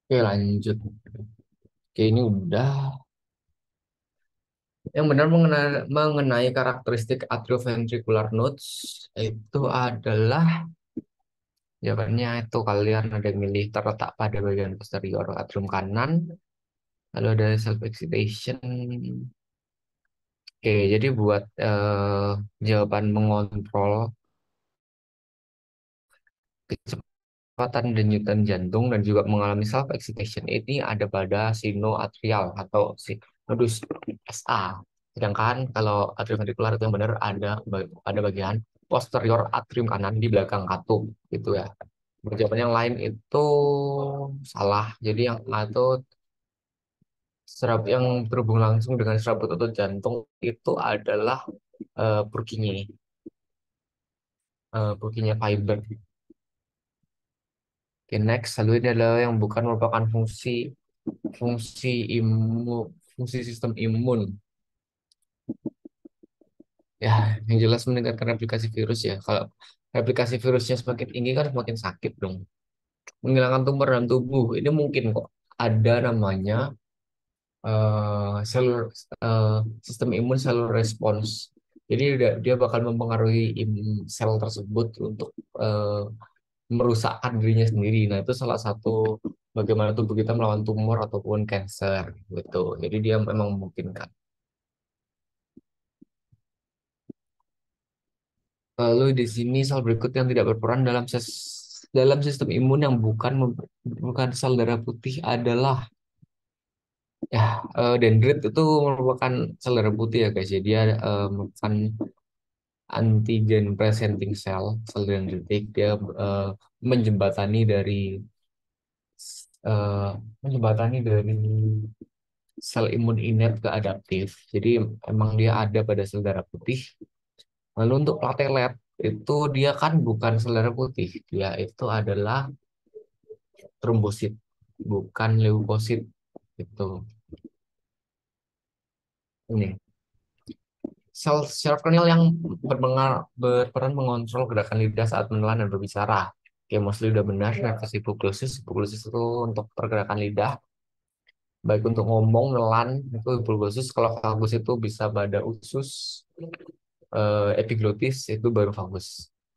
Oke, lanjut. Oke, ini udah. Yang benar mengenai, mengenai karakteristik atrioventricular nodes itu adalah jawabannya itu kalian ada yang milih terletak pada bagian posterior atrium kanan. Lalu ada self excitation. Oke, jadi buat eh, jawaban mengontrol kecepatan denyutan jantung dan juga mengalami self excitation ini ada pada sinoatrial atau si nodus S A. Sedangkan kalau atrium ventrikular itu yang benar ada ba- pada bagian posterior atrium kanan di belakang katup gitu ya. Jawaban yang lain itu salah. Jadi yang A itu serab yang terhubung langsung dengan serabut otot jantung itu adalah uh, Purkinje, uh, Purkinje fiber. Oke, next, lalu ini adalah yang bukan merupakan fungsi fungsi imun, fungsi sistem imun. Ya, yang jelas meningkatkan replikasi virus ya. Kalau replikasi virusnya semakin tinggi kan semakin sakit dong. Menghilangkan tumor dalam tubuh ini mungkin kok ada namanya eh selur, eh, sistem imun cellular response. Jadi dia, dia bakal mempengaruhi im- sel tersebut untuk eh, merusakkan dirinya sendiri. Nah, itu salah satu bagaimana tubuh kita melawan tumor ataupun cancer gitu. Jadi dia memang memungkinkan. Lalu di sini sel berikut yang tidak berperan dalam ses- dalam sistem imun yang bukan mem- bukan sel darah putih adalah ya eh, dendrit itu merupakan sel darah putih ya guys. Jadi dia eh, merupakan antigen presenting cell, sel dendritik. Dia eh, menjembatani dari eh, menjembatani dari sel imun innate ke adaptif. Jadi emang dia ada pada sel darah putih. Lalu untuk platelet itu dia kan bukan sel darah putih, dia itu adalah trombosit, bukan leukosit. Itu ini sel syaraf kernel yang berpengar- berperan mengontrol gerakan lidah saat menelan dan berbicara. Oke, mostly udah benar. Nafas hipoglosis, hipoglosis itu untuk pergerakan lidah, baik untuk ngomong, nelan, itu hipoglosis. Kalau vagus itu bisa pada usus, eh, epiglotis itu baru vagus.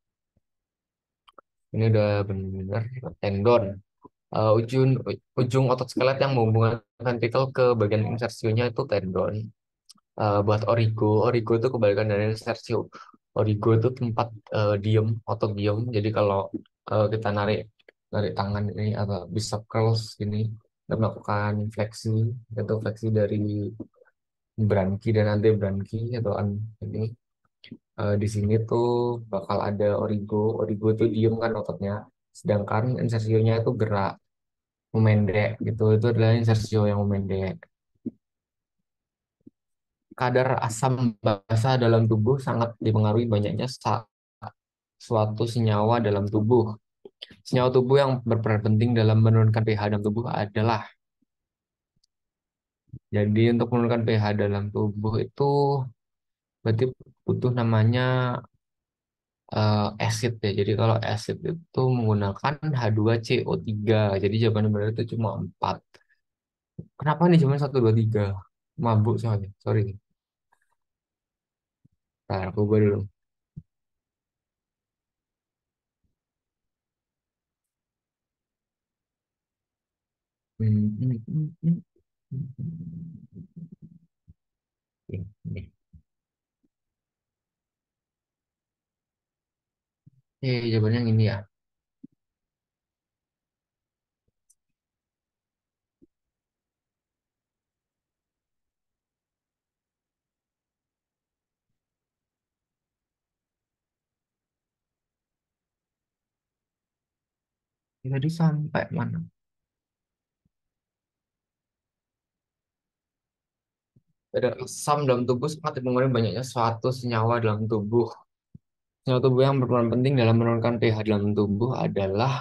Ini udah benar. Tendon. Eh, ujung ujung otot skelet yang menghubungkan ventrikel ke bagian insersionya itu tendon. Eh, buat origo, origo itu kebalikan dari insersio. Origo itu tempat eh, diem, otot diem. Jadi kalau eh, kita narik narik tangan ini atau bicep curls ini, kita melakukan fleksi, itu fleksi dari branki dan nanti branki atau an ini. Eh, di sini tuh bakal ada origo. Origo itu diem kan ototnya, sedangkan insersionya itu gerak memendek gitu. Itu adalah insersio yang memendek. Kadar asam basa dalam tubuh sangat dipengaruhi banyaknya sa- suatu senyawa dalam tubuh. Senyawa tubuh yang berperan penting dalam menurunkan pH dalam tubuh adalah, jadi untuk menurunkan pH dalam tubuh itu berarti butuh namanya eh, acid ya. Jadi kalau acid itu menggunakan H dua C O tiga. Jadi jawaban benar itu cuma empat. Kenapa nih cuma satu dua tiga? Mabuk soalnya. Sorry. Nah, aku ubah dulu. Hmm, hmm, hmm, hmm. Oke, nih. Eh, jawabannya yang ini ya. Tadi sampai mana? Kadar asam dalam tubuh sangat dipengaruhi banyaknya suatu senyawa dalam tubuh. Senyawa tubuh yang berperan penting dalam menurunkan pH dalam tubuh adalah,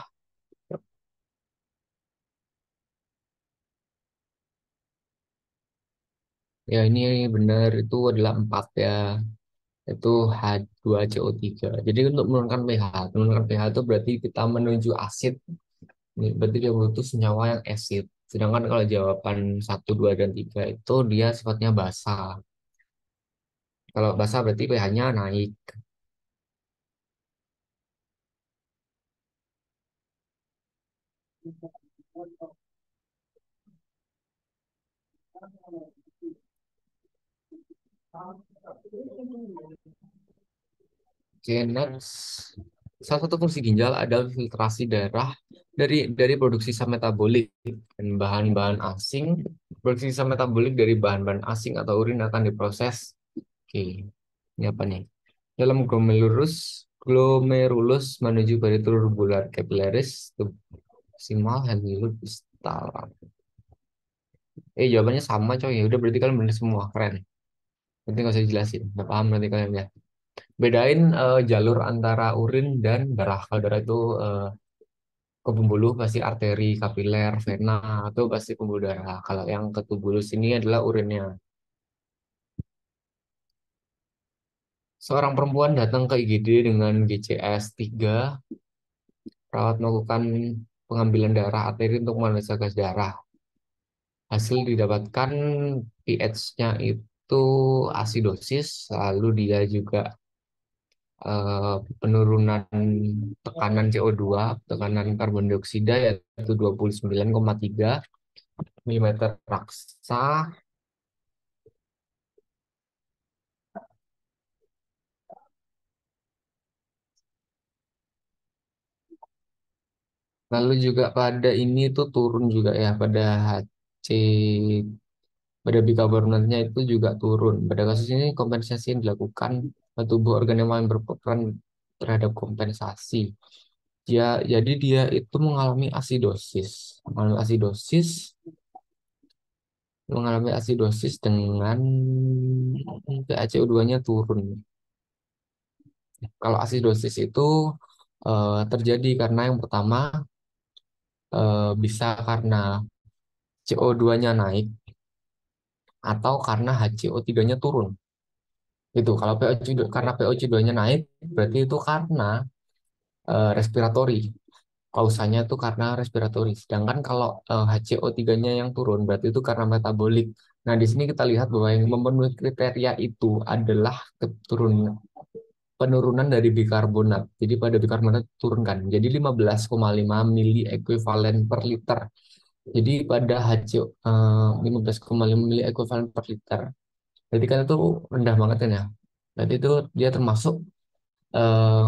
ya ini benar, itu adalah empat ya. Itu H dua C O tiga. Jadi untuk menurunkan pH, menurunkan pH itu berarti kita menuju asid. Ini berarti dia butuh senyawa yang acid. Sedangkan kalau jawaban satu, dua, dan tiga itu dia sifatnya basa. Kalau basa berarti pH-nya naik. Oke, next. Salah satu fungsi ginjal adalah filtrasi darah dari dari produksi sisa metabolik dan bahan-bahan asing. Produksi sisa metabolik dari bahan-bahan asing atau urin akan diproses. Oke, ini apa nih? Dalam glomerulus, glomerulus menuju pada tubular capillaris, maksimal helminth distal. Eh, jawabannya sama coy. Ya udah berarti kalian benar semua. Keren. Berarti nggak usah dijelasin. Udah paham berarti kalian ya. Bedain eh, jalur antara urin dan darah. Kalau darah itu eh, ke pembuluh pasti arteri, kapiler, vena, atau pasti pembuluh darah. Kalau yang ke tubulus ini adalah urinnya. Seorang perempuan datang ke I G D dengan G C S tiga. Perawat melakukan pengambilan darah arteri untuk menganalisa gas darah. Hasil didapatkan pH-nya itu asidosis, lalu dia juga eh, penurunan tekanan C O dua, tekanan karbon dioksida yaitu dua puluh sembilan koma tiga milimeter raksa. Lalu juga pada ini tuh turun juga ya pada H C, pada bikarbonatnya itu juga turun. Pada kasus ini kompensasi yang dilakukan tubuh organ yang paling berperan terhadap kompensasi. Dia, jadi dia itu mengalami asidosis. Mengalami asidosis, mengalami asidosis dengan pH C O dua-nya turun. Kalau asidosis itu eh, terjadi karena yang pertama eh, bisa karena C O dua-nya naik atau karena H C O tiga-nya turun. Itu kalau pH karena pH dua-nya naik berarti itu karena eh, respiratori. Kausanya itu karena respiratori. Sedangkan kalau eh, H C O tiga-nya yang turun berarti itu karena metabolik. Nah, di sini kita lihat bahwa yang memenuhi kriteria itu adalah keturunan penurunan dari bikarbonat. Jadi pada bikarbonat turunkan. Jadi lima belas koma lima mili ekuivalen per liter. Jadi pada H C O eh, lima belas koma lima mili ekuivalen per liter. Jadi kan itu rendah banget kan ya. Berarti itu dia termasuk eh,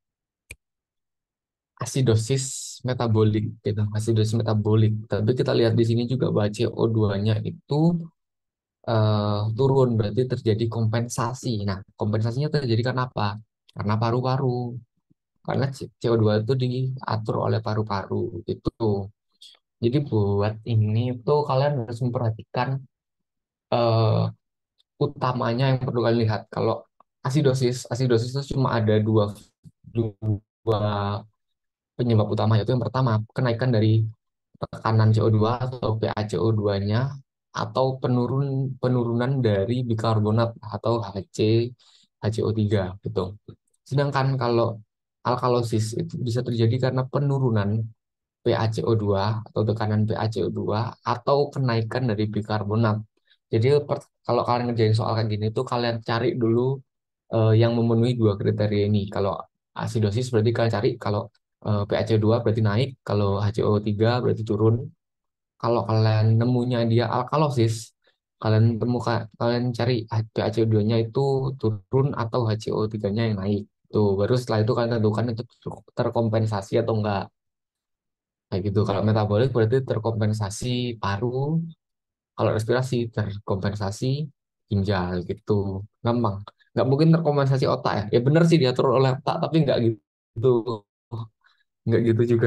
asidosis metabolik gitu, asidosis metabolik. Tapi kita lihat di sini juga bahwa C O dua-nya itu eh, turun, berarti terjadi kompensasi. Nah, kompensasinya terjadi karena apa? Karena paru-paru. Karena C O dua itu diatur oleh paru-paru itu. Jadi buat ini tuh kalian harus memperhatikan eh, utamanya yang perlu kalian lihat. Kalau asidosis, asidosis itu cuma ada dua dua penyebab utama, yaitu yang pertama kenaikan dari tekanan C O dua atau pH C O dua-nya atau penurun penurunan dari bikarbonat atau H C H C O tiga gitu. Sedangkan kalau alkalosis itu bisa terjadi karena penurunan pH C O dua atau tekanan pH C O dua atau kenaikan dari bikarbonat. Jadi per- kalau kalian ngerjain soal kayak gini tuh kalian cari dulu eh, yang memenuhi dua kriteria ini. Kalau asidosis berarti kalian cari kalau eh, pH C O dua berarti naik, kalau H C O tiga berarti turun. Kalau kalian nemunya dia alkalosis, kalian temukan kalian cari pH C O dua-nya itu turun atau H C O tiga-nya yang naik. Tuh, baru setelah itu kalian tentukan itu terkompensasi atau enggak. Kayak gitu. Kalau metabolik berarti terkompensasi paru, kalau respirasi terkompensasi ginjal gitu. Gampang. Nggak mungkin terkompensasi otak ya. Ya benar sih diatur oleh otak, tapi nggak gitu. Nggak gitu juga.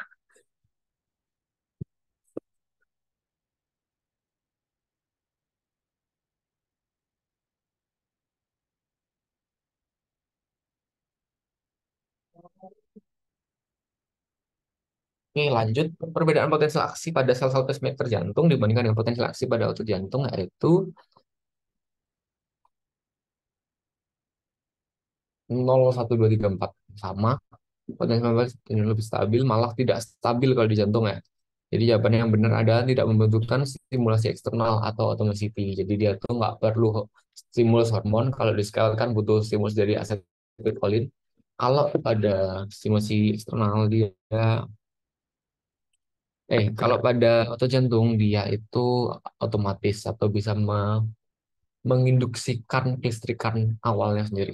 Oke, lanjut. Perbedaan potensi aksi pada sel-sel pacemaker jantung dibandingkan dengan potensi aksi pada otot jantung yaitu nol, satu, dua, tiga, empat. Sama. Potensi membuat jantung lebih stabil, malah tidak stabil kalau di jantung ya. Jadi jawabannya yang benar adalah tidak membutuhkan stimulasi eksternal atau automaticity. Jadi dia tuh nggak perlu stimulus hormon. Kalau di scale kan butuh stimulus dari asetylcholine. Kalau ada stimulasi eksternal dia, eh kalau pada otot jantung dia itu otomatis atau bisa me- menginduksikan kelistrikan awalnya sendiri.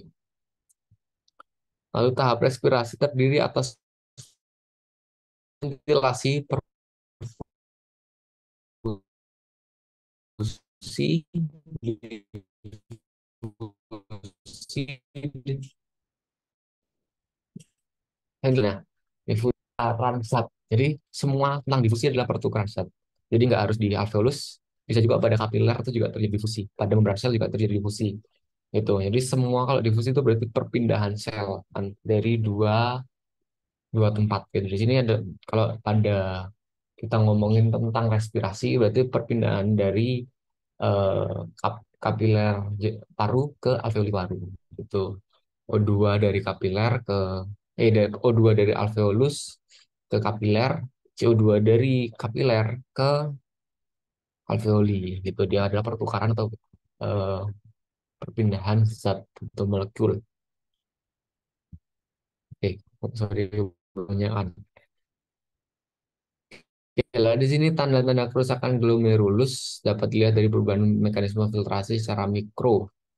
Lalu tahap respirasi terdiri atas ventilasi, perfusi, difusi, handle-nya. Difusi pertukaran zat. Jadi semua tentang difusi adalah pertukaran zat. Jadi nggak harus di alveolus, bisa juga pada kapiler itu juga terjadi difusi. Pada membran sel juga terjadi difusi. Itu. Jadi semua kalau difusi itu berarti perpindahan sel kan, dari dua dua tempat gitu. Di sini ada kalau pada kita ngomongin tentang respirasi berarti perpindahan dari eh, kap- kapiler j- paru ke alveoli paru itu. O dua dari kapiler ke eh dari O dua dari alveolus ke kapiler, C O dua dari kapiler ke alveoli gitu. Dia adalah pertukaran atau eh, perpindahan zat atau molekul. Oke, sorry banyak. Oke, lah di sini tanda-tanda kerusakan glomerulus dapat dilihat dari perubahan mekanisme filtrasi secara mikro.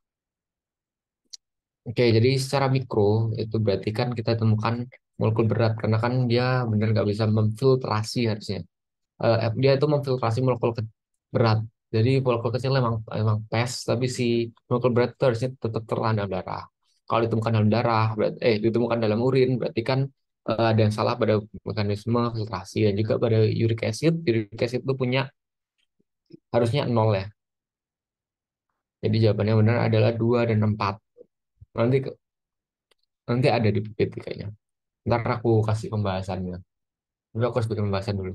Oke, jadi secara mikro itu berarti kan kita temukan molekul berat karena kan dia benar nggak bisa memfiltrasi harusnya. Eh, dia itu memfiltrasi molekul ke- berat. Jadi molekul kecil memang memang pes, tapi si molekul berat itu harusnya tetap terlalu dalam darah. Kalau ditemukan dalam darah, berarti, eh ditemukan dalam urin, berarti kan eh, ada yang salah pada mekanisme filtrasi dan juga pada uric acid. Uric acid itu punya harusnya nol ya. Jadi jawabannya benar adalah dua dan empat. Nanti nanti ada di P P T kayaknya. Ntar aku kasih pembahasannya. Tapi aku harus bikin pembahasan dulu.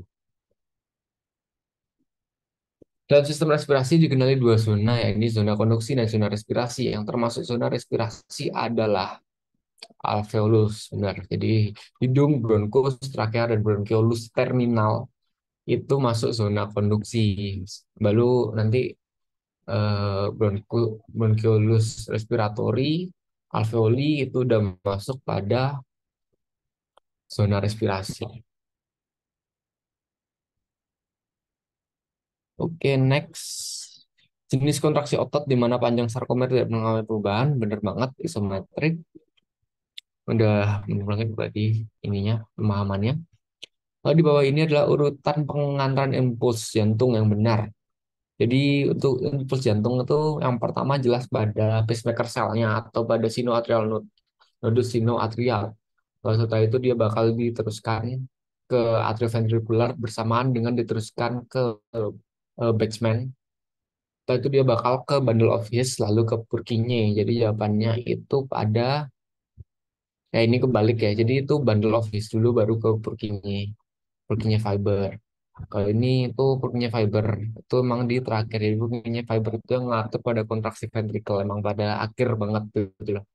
Dalam sistem respirasi dikenali dua zona, yakni zona konduksi dan zona respirasi. Yang termasuk zona respirasi adalah alveolus, benar. Jadi hidung, bronkus, trakea, dan bronkiolus terminal itu masuk zona konduksi. Lalu nanti eh, bronku, bronkiolus respiratori, alveoli itu udah masuk pada zona respirasi. Oke, next. Jenis kontraksi otot di mana panjang sarkomer tidak mengalami perubahan, benar banget, isometrik. Udah benar banget berarti ininya, pemahamannya. Lalu di bawah ini adalah urutan pengantaran impuls jantung yang benar. Jadi untuk impuls jantung itu yang pertama jelas pada pacemaker selnya atau pada sinoatrial node, nodus sinoatrial. Lalu setelah itu dia bakal diteruskan ke atrioventricular bersamaan dengan diteruskan ke eh, Batchman. Setelah itu dia bakal ke bundle of his lalu ke Purkinje. Jadi jawabannya itu pada ya ini kebalik ya. Jadi itu bundle of his dulu baru ke Purkinje. Purkinje fiber. Kalau ini itu Purkinje fiber itu emang di terakhir. Jadi Purkinje fiber itu yang ngatur pada kontraksi ventricle emang pada akhir banget gitu loh.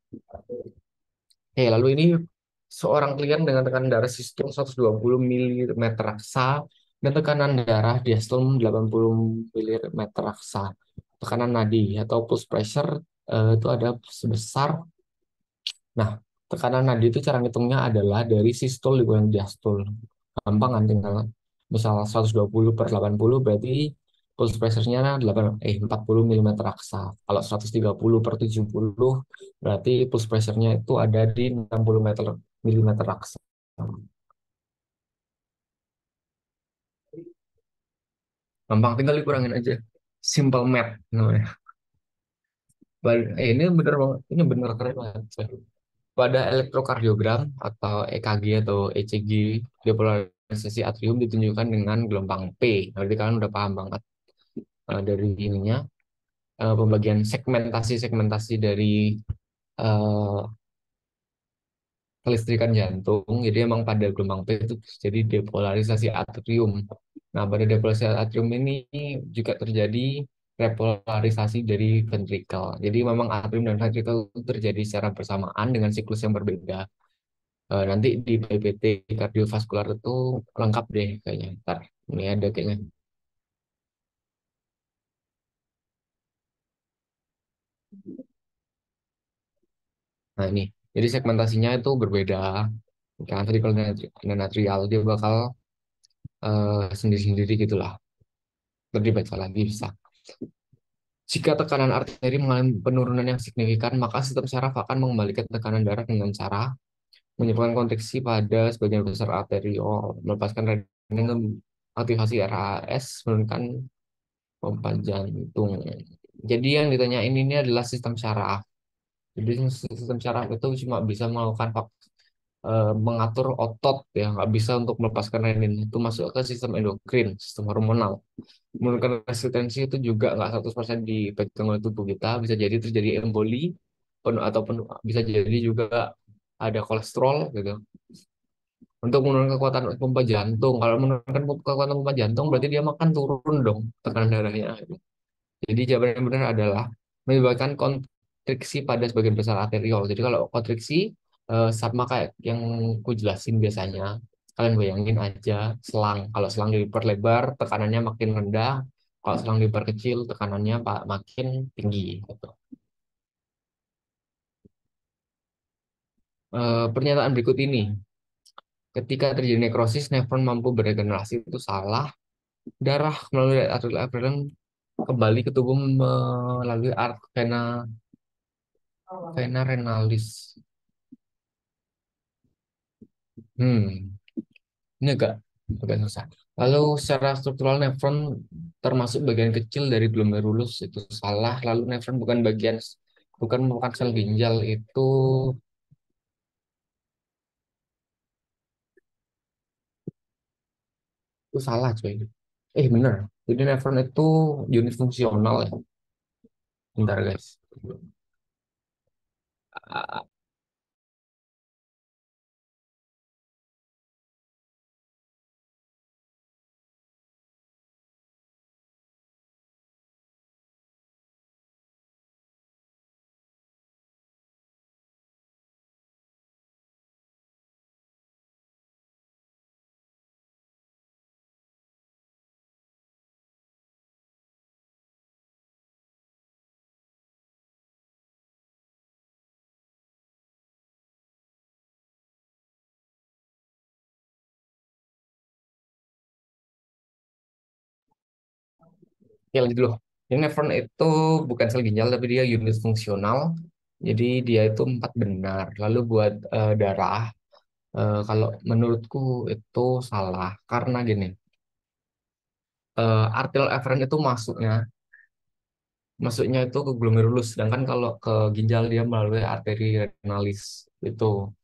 Oke, lalu ini seorang klien dengan tekanan darah sistol seratus dua puluh milimeter raksa dan tekanan darah diastole delapan puluh milimeter raksa. Tekanan nadi atau pulse pressure eh, itu ada sebesar. Nah, tekanan nadi itu cara ngitungnya adalah dari sistol dikurangi diastol. Gampang kan tinggal misal seratus dua puluh per delapan puluh berarti pulse pressure-nya delapan eh empat puluh milimeter raksa. Kalau seratus tiga puluh per tujuh puluh berarti pulse pressure-nya itu ada di enam puluh meter milimeter raksa. Gampang tinggal dikurangin aja. Simple math namanya. Eh, ini bener banget, ini bener keren banget. Pada elektrokardiogram atau E K G atau E C G, depolarisasi atrium ditunjukkan dengan gelombang P. Berarti kalian udah paham banget eh, dari ininya eh, pembagian segmentasi-segmentasi dari eh, kelistrikan jantung. Jadi emang pada gelombang P itu jadi depolarisasi atrium. Nah, pada depolarisasi atrium ini juga terjadi repolarisasi dari ventricle. Jadi memang atrium dan ventricle itu terjadi secara bersamaan dengan siklus yang berbeda. Eh, nanti di P P T kardiovaskular itu lengkap deh kayaknya. Ntar ini ada kayaknya. Nah ini, jadi segmentasinya itu berbeda. Kan tadi kalau natrial dia bakal eh, sendiri-sendiri gitulah. Lebih baca lagi bisa. Jika tekanan arteri mengalami penurunan yang signifikan, maka sistem saraf akan mengembalikan tekanan darah dengan cara menyebabkan kontraksi pada sebagian besar arteriol, melepaskan renin, aktivasi R A S, menurunkan pompa jantung. Jadi yang ditanyain ini adalah sistem saraf. Jadi sistem saraf itu cuma bisa melakukan fak- eh, mengatur otot ya, nggak bisa untuk melepaskan renin. Itu masuk ke sistem endokrin, sistem hormonal. Menurunkan resistensi itu juga nggak seratus persen dipegang oleh tubuh kita. Bisa jadi terjadi emboli penuh atau penuh, bisa jadi juga ada kolesterol gitu. Untuk menurunkan kekuatan pompa jantung. Kalau menurunkan kekuatan pompa jantung berarti dia makan turun dong tekanan darahnya. Jadi jawaban yang benar adalah menyebabkan kontriksi pada sebagian besar arteriol. Jadi kalau kontriksi eh, sama kayak yang ku jelasin biasanya, kalian bayangin aja selang. Kalau selang diperlebar, tekanannya makin rendah. Kalau selang diperkecil, tekanannya pak makin tinggi. Gitu. Eh, pernyataan berikut ini, ketika terjadi nekrosis, nefron mampu beregenerasi itu salah. Darah melalui arterial efferent kembali ke tubuh melalui art vena vena renalis. Hmm. Ini agak agak susah. Lalu secara struktural nefron termasuk bagian kecil dari glomerulus itu salah. Lalu nefron bukan bagian bukan merupakan sel ginjal itu itu salah coy. Eh bener. Jadi nefron itu unit fungsional ya. Bentar guys. Ah, Oke lanjut dulu. Jadi nefron itu bukan sel ginjal tapi dia unit fungsional. Jadi dia itu empat benar. Lalu buat eh, darah, eh, kalau menurutku itu salah karena gini. eh, arterial efferent itu masuknya masuknya itu ke glomerulus, sedangkan kalau ke ginjal dia melalui arteri renalis itu.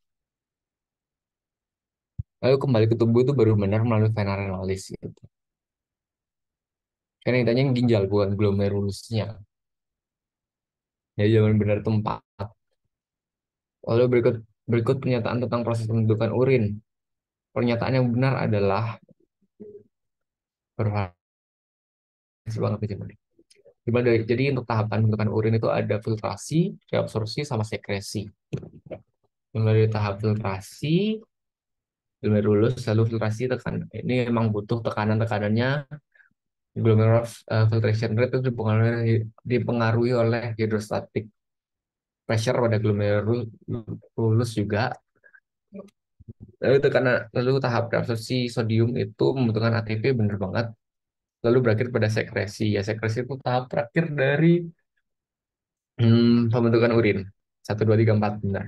Lalu kembali ke tubuh itu baru benar melalui vena renalis gitu. Karena yang ditanya yang ginjal bukan glomerulusnya. Jadi jangan benar tempat. Lalu berikut berikut pernyataan tentang proses pembentukan urin. Pernyataan yang benar adalah bervariasi banget nih, coba. Gimana dari- Jadi untuk tahapan pembentukan urin itu ada filtrasi, reabsorpsi, sama sekresi. Mulai dari tahap filtrasi, glomerulus, lalu filtrasi tekan. Ini memang butuh tekanan-tekanannya. Glomerular eh, filtration rate itu dipengaruhi, dipengaruhi oleh hydrostatic pressure pada glomerulus juga. Lalu tekanan, lalu tahap reabsorpsi sodium itu membutuhkan A T P bener banget. Lalu berakhir pada sekresi. Ya sekresi itu tahap terakhir dari hmm, pembentukan urin. Satu, dua, tiga, empat benar.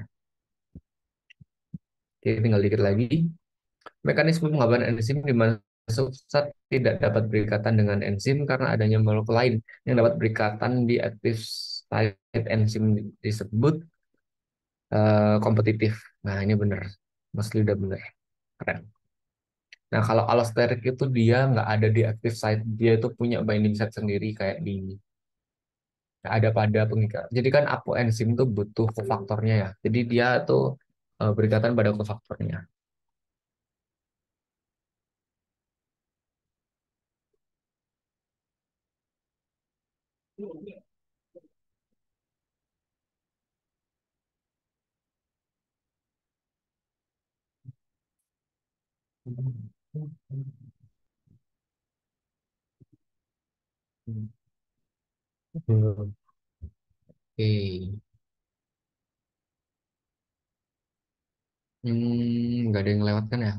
Oke, tinggal dikit lagi. Mekanisme pengabaran enzim di mana substrat tidak dapat berikatan dengan enzim karena adanya molekul lain yang dapat berikatan di active site enzim disebut eh, kompetitif. Nah, ini benar. Mas udah benar. Keren. Nah, kalau allosterik itu dia nggak ada di active site. Dia itu punya binding site sendiri kayak di ada pada pengikat. Jadi kan apoenzim tuh butuh kofaktornya ya. Jadi dia tuh eh, berikatan pada kofaktornya. Oke. Hmm, nggak ada yang lewatkan ya?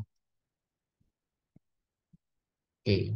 Oke.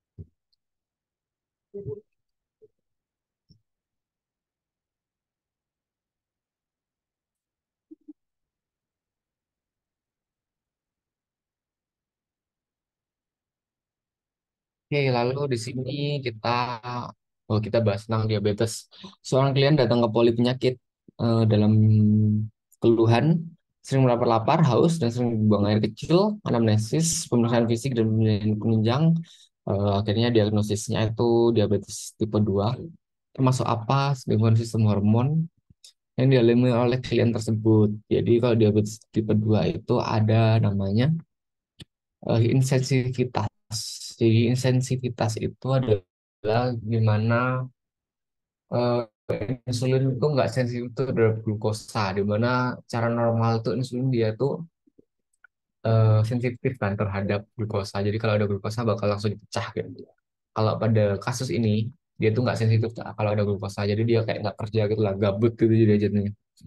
Oke, lalu di sini kita oh kita bahas tentang diabetes. Seorang klien datang ke poli penyakit eh, dalam keluhan, sering lapar-lapar, haus, dan sering buang air kecil, anamnesis, pemeriksaan fisik dan penilaian penunjang. Eh, akhirnya diagnosisnya itu diabetes tipe dua. Termasuk apa? Gangguan sistem hormon yang dialami oleh klien tersebut. Jadi kalau diabetes tipe dua itu ada namanya eh, insensitivitas. Jadi insensitivitas itu adalah gimana eh, insulin itu nggak sensitif terhadap glukosa, di mana cara normal itu insulin dia tuh eh, sensitif kan terhadap glukosa. Jadi kalau ada glukosa bakal langsung dipecah gitu. Kalau pada kasus ini dia tuh nggak sensitif kalau ada glukosa, jadi dia kayak nggak kerja gitu lah, gabut gitu jadi jadinya.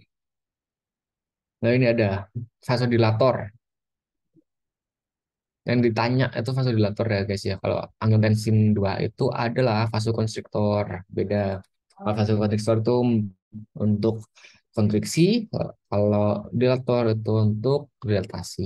Nah ini ada vasodilator. Yang ditanya itu vasodilator ya guys ya. Kalau angiotensin dua itu adalah vasokonstriktor. Beda. Kalau vasokonstriktor itu untuk kontriksi, kalau dilator itu untuk dilatasi.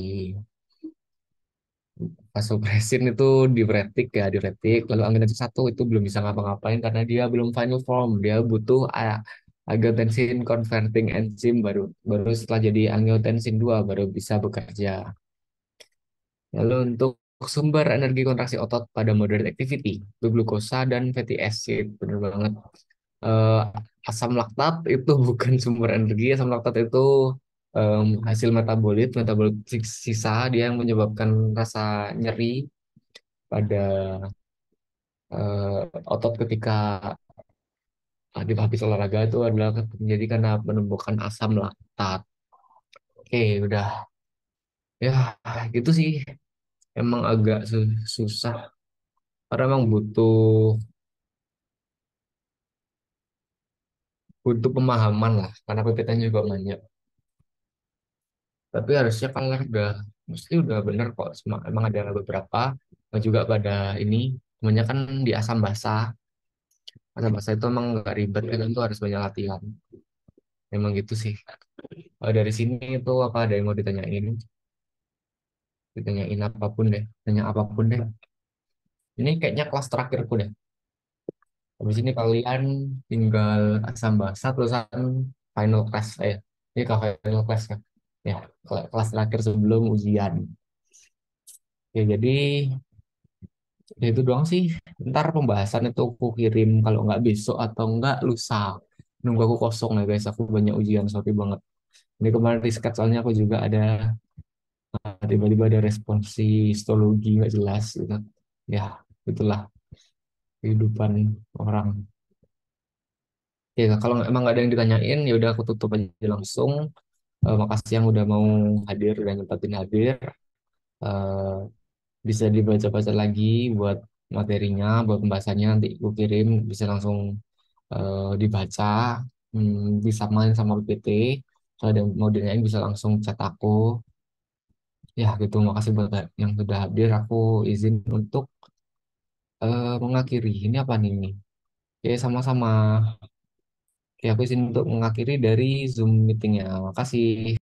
Vasopresin itu diuretik ya, diuretik. Lalu angiotensin satu itu belum bisa ngapa-ngapain karena dia belum final form. Dia butuh a- angiotensin converting enzyme baru baru setelah jadi angiotensin dua baru bisa bekerja. Lalu untuk sumber energi kontraksi otot pada moderate activity, itu glukosa dan fatty acid. Benar banget. Eh, asam laktat itu bukan sumber energi. Asam laktat itu em, hasil metabolit, metabolit sisa dia yang menyebabkan rasa nyeri pada eh, otot ketika di habis olahraga itu adalah terjadi karena penumbukan asam laktat. Oke, udah. Ya, gitu sih. Emang agak su- susah. Karena emang butuh butuh pemahaman lah karena P P T-nya juga banyak, tapi harusnya kalau udah mesti udah bener kok. Cuma emang ada beberapa yang juga pada ini namanya kan di asam basah. Asam basah itu emang nggak ribet kan, itu harus banyak latihan, emang gitu sih. Kalau dari sini itu apa ada yang mau ditanyain? Ditanyain apapun deh, tanya apapun deh. Ini kayaknya kelas terakhirku deh. Habis ini kalian tinggal asam basah terusan final class ya. Ini ke final class kan, ya kelas terakhir sebelum ujian. Ya, jadi ya itu doang sih. Ntar pembahasan itu aku kirim kalau nggak besok atau nggak lusa. Nunggu aku kosong ya guys. Aku banyak ujian, sorry banget. Ini kemarin riset soalnya aku juga ada tiba-tiba ada responsi histologi nggak jelas gitu. Ya, itulah kehidupan orang. Ya, kalau emang nggak ada yang ditanyain, ya udah aku tutup aja langsung. Eh, makasih yang udah mau hadir dan nyempatin hadir. Eh, bisa dibaca-baca lagi buat materinya, buat pembahasannya nanti gue kirim bisa langsung eh, dibaca, hmm, bisa main sama P P T. Kalau ada yang mau ditanyain bisa langsung chat aku. Ya gitu, makasih buat yang sudah hadir. Aku izin untuk eh, mengakhiri. Ini apa nih? Oke, sama-sama. Oke, aku izin untuk mengakhiri dari Zoom meetingnya. Makasih.